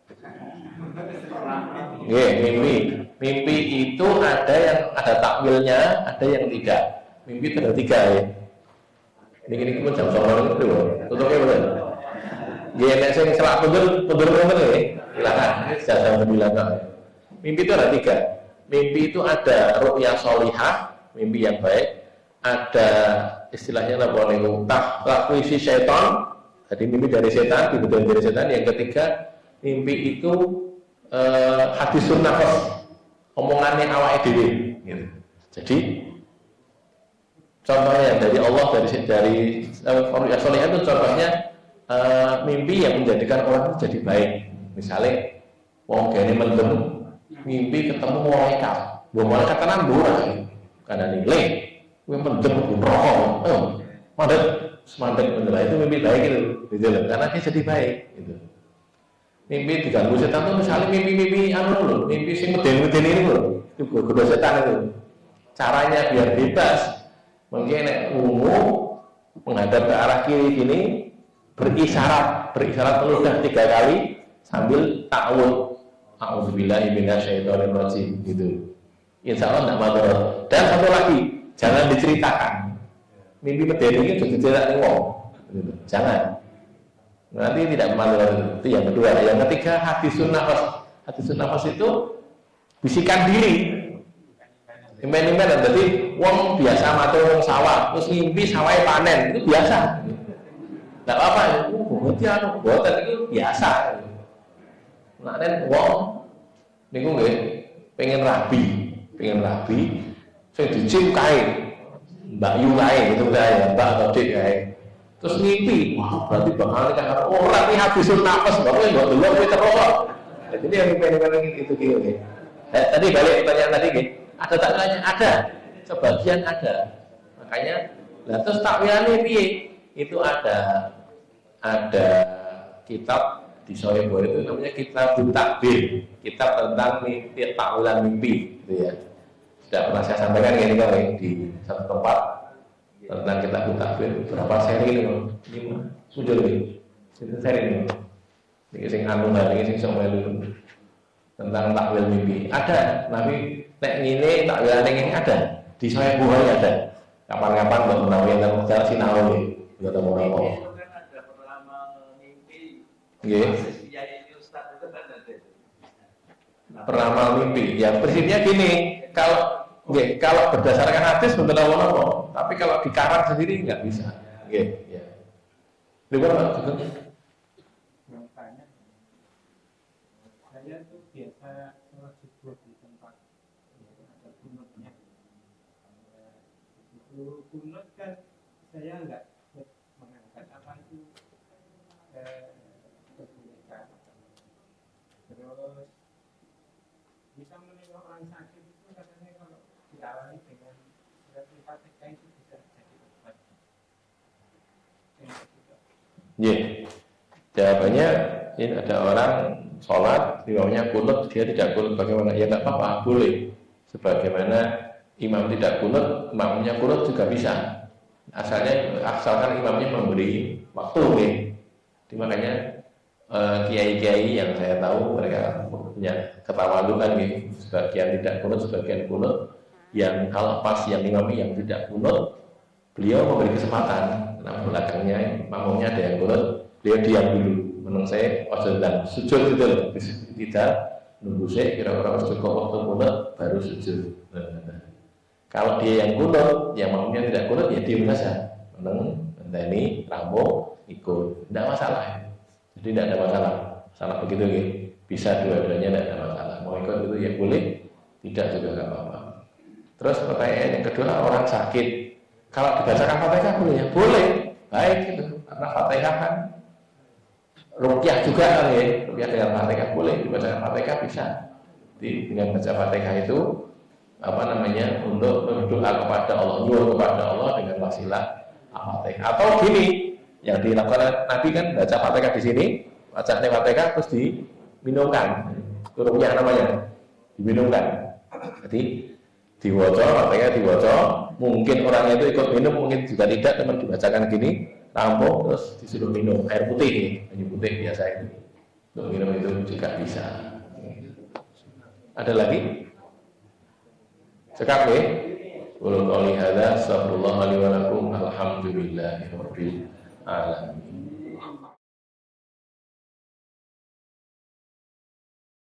Iya, mimpi. Mimpi itu ada yang ada takwilnya, ada yang tidak. Mimpi itu ada tiga ya. Ini ini pun jam sembilan itu loh. Tutupnya betul. Iya, nek sing selak mundur, mundur mundur ya. Silakan. Jam sembilan. Mimpi itu ada tiga. Mimpi itu ada ru'ya sholihah, mimpi yang baik. Ada istilahnya apa nih? Takwisi syaitan. Jadi mimpi dari setan, dibutuhin dari setan. Yang ketiga, mimpi itu eh, hadisun nafas, omongannya awake dhewe. Gitu. Jadi contohnya dari Allah dari dari ru'ya sholihah itu contohnya eh, mimpi yang menjadikan orang itu jadi baik. Misalnya, wong gene mendem mimpi ketemu malaikat, bu malaikat tenan dua, karena nilai, gue mendem rokok, oh, mandat, semangat mendelai itu mimpi baik itu, gitu loh, karena dia jadi baik, gitu. Mimpi diganggu setan tuh misalnya mimpi-mimpi anu loh, mimpi sing meden-meden ini loh, itu goda setan itu. Caranya biar bebas, mungkin ungu menghadap ke arah kiri gini, berisyarat, berisyarat meludah tiga kali sambil ta'awud. A'udzubillahi minasyaitonir rajim gitu. Insya Allah tidak matur. Dan satu lagi, jangan diceritakan. Mimpi medeni ini juga diceritakan wong. Gitu. Jangan. Nanti tidak matur. Itu yang kedua. Yang ketiga, hadisun nafas. Hadisun nafas itu bisikan diri. Impen-impen. Jadi wong biasa matur wong sawah, terus mimpi sawahnya panen, itu biasa. Tidak apa-apa. Oh, berarti anu, buatan itu biasa. Nah, nen wong niku nggih pengen rabi, pengen rabi sing dicim kae. Mbak Yu kae gitu kae, Mbak atau Dik kae. Terus mimpi, wah berarti bakal nikah karo ora iki habisun nafas, bapak mbok delok kowe terus. Jadi yang pengen-pengen itu gitu nggih. Eh, tadi balik pertanyaan tadi nggih. Ada takwilnya? Ada. Sebagian ada. Makanya lah terus takwilane piye? Itu ada ada kitab di Sohibur itu namanya kitab takbir, kitab tentang mimpi, takwilan mimpi, gitu ya. Sudah pernah saya sampaikan ini kan di satu tempat tentang kitab takbir. Berapa seri ini? Lima, tujuh lebih. Itu seri ini. Ini sing anu hari ini sing somelu tentang takwil mimpi. Ada, tapi nek ngene takwilan ini ada di Sohibur ada. Kapan-kapan buat menawi yang secara sinau nih, buat tamu apa. Nggih. Peramal mimpi. Ya prinsipnya gini, kalau nggih, kalau berdasarkan hadis betul apa, tapi kalau dikarang sendiri nggak bisa. Nggih, ya. Luar Pak. Saya tuh biasa sholat subuh di tempat ada kunutnya. Itu kunut kan saya nggak mengangkat apa itu. Terus bisa menengok orang sakit itu katanya kalau diawali dengan replikatika itu bisa jadi obat. Iya. Jawabannya ini ada orang sholat di bawahnya kunut, dia tidak kunut bagaimana? Ya nggak apa-apa, boleh. Sebagaimana imam tidak kunut, makmumnya kunut juga bisa. Asalnya asalkan imamnya memberi waktu nih. Makanya kiai-kiai yang saya tahu mereka punya ketawaduan nih, sebagian tidak kunut, sebagian kunut. Yang kalau pas yang imami yang tidak kunut, beliau memberi kesempatan. Nah belakangnya makmumnya ada yang kunut, beliau diam dulu. Menurut saya ojo dan sujud itu loh, tidak nunggu saya kira-kira cukup waktu kunut baru sujud. Nah, kalau dia yang kunut, yang makmumnya tidak kunut ya diam saja. Meneng, ini rampung ikut, tidak masalah. Jadi tidak ada masalah. Salah begitu ya. Bisa dua-duanya tidak ada masalah. Mau ikut itu ya boleh, tidak juga nggak apa-apa. Terus pertanyaan yang kedua, orang sakit. Kalau dibacakan Fatihah boleh ya? Boleh. Baik gitu. Karena Fatihah kan ruqyah juga kan ya. Ruqyah dengan Fatihah boleh, dibacakan Fatihah bisa. Jadi dengan baca Fatihah itu apa namanya? Untuk berdoa kepada Allah, nyuwun kepada Allah dengan wasilah Al-Fatihah. Atau gini, yang dilakukan Nabi kan baca Fatihah di sini, baca Fatihah terus diminumkan. Itu ruqyah namanya. Diminumkan. Jadi diwaca, Fatihah diwaca, mungkin orangnya itu ikut minum, mungkin juga tidak, teman dibacakan gini, rampung, terus disuruh minum air putih, air putih biasa itu. Untuk minum itu juga bisa. Ada lagi? Cekap ya? Qul qouli hadza, astagfirullah li wa lakum, alhamdulillahirabbil alamin.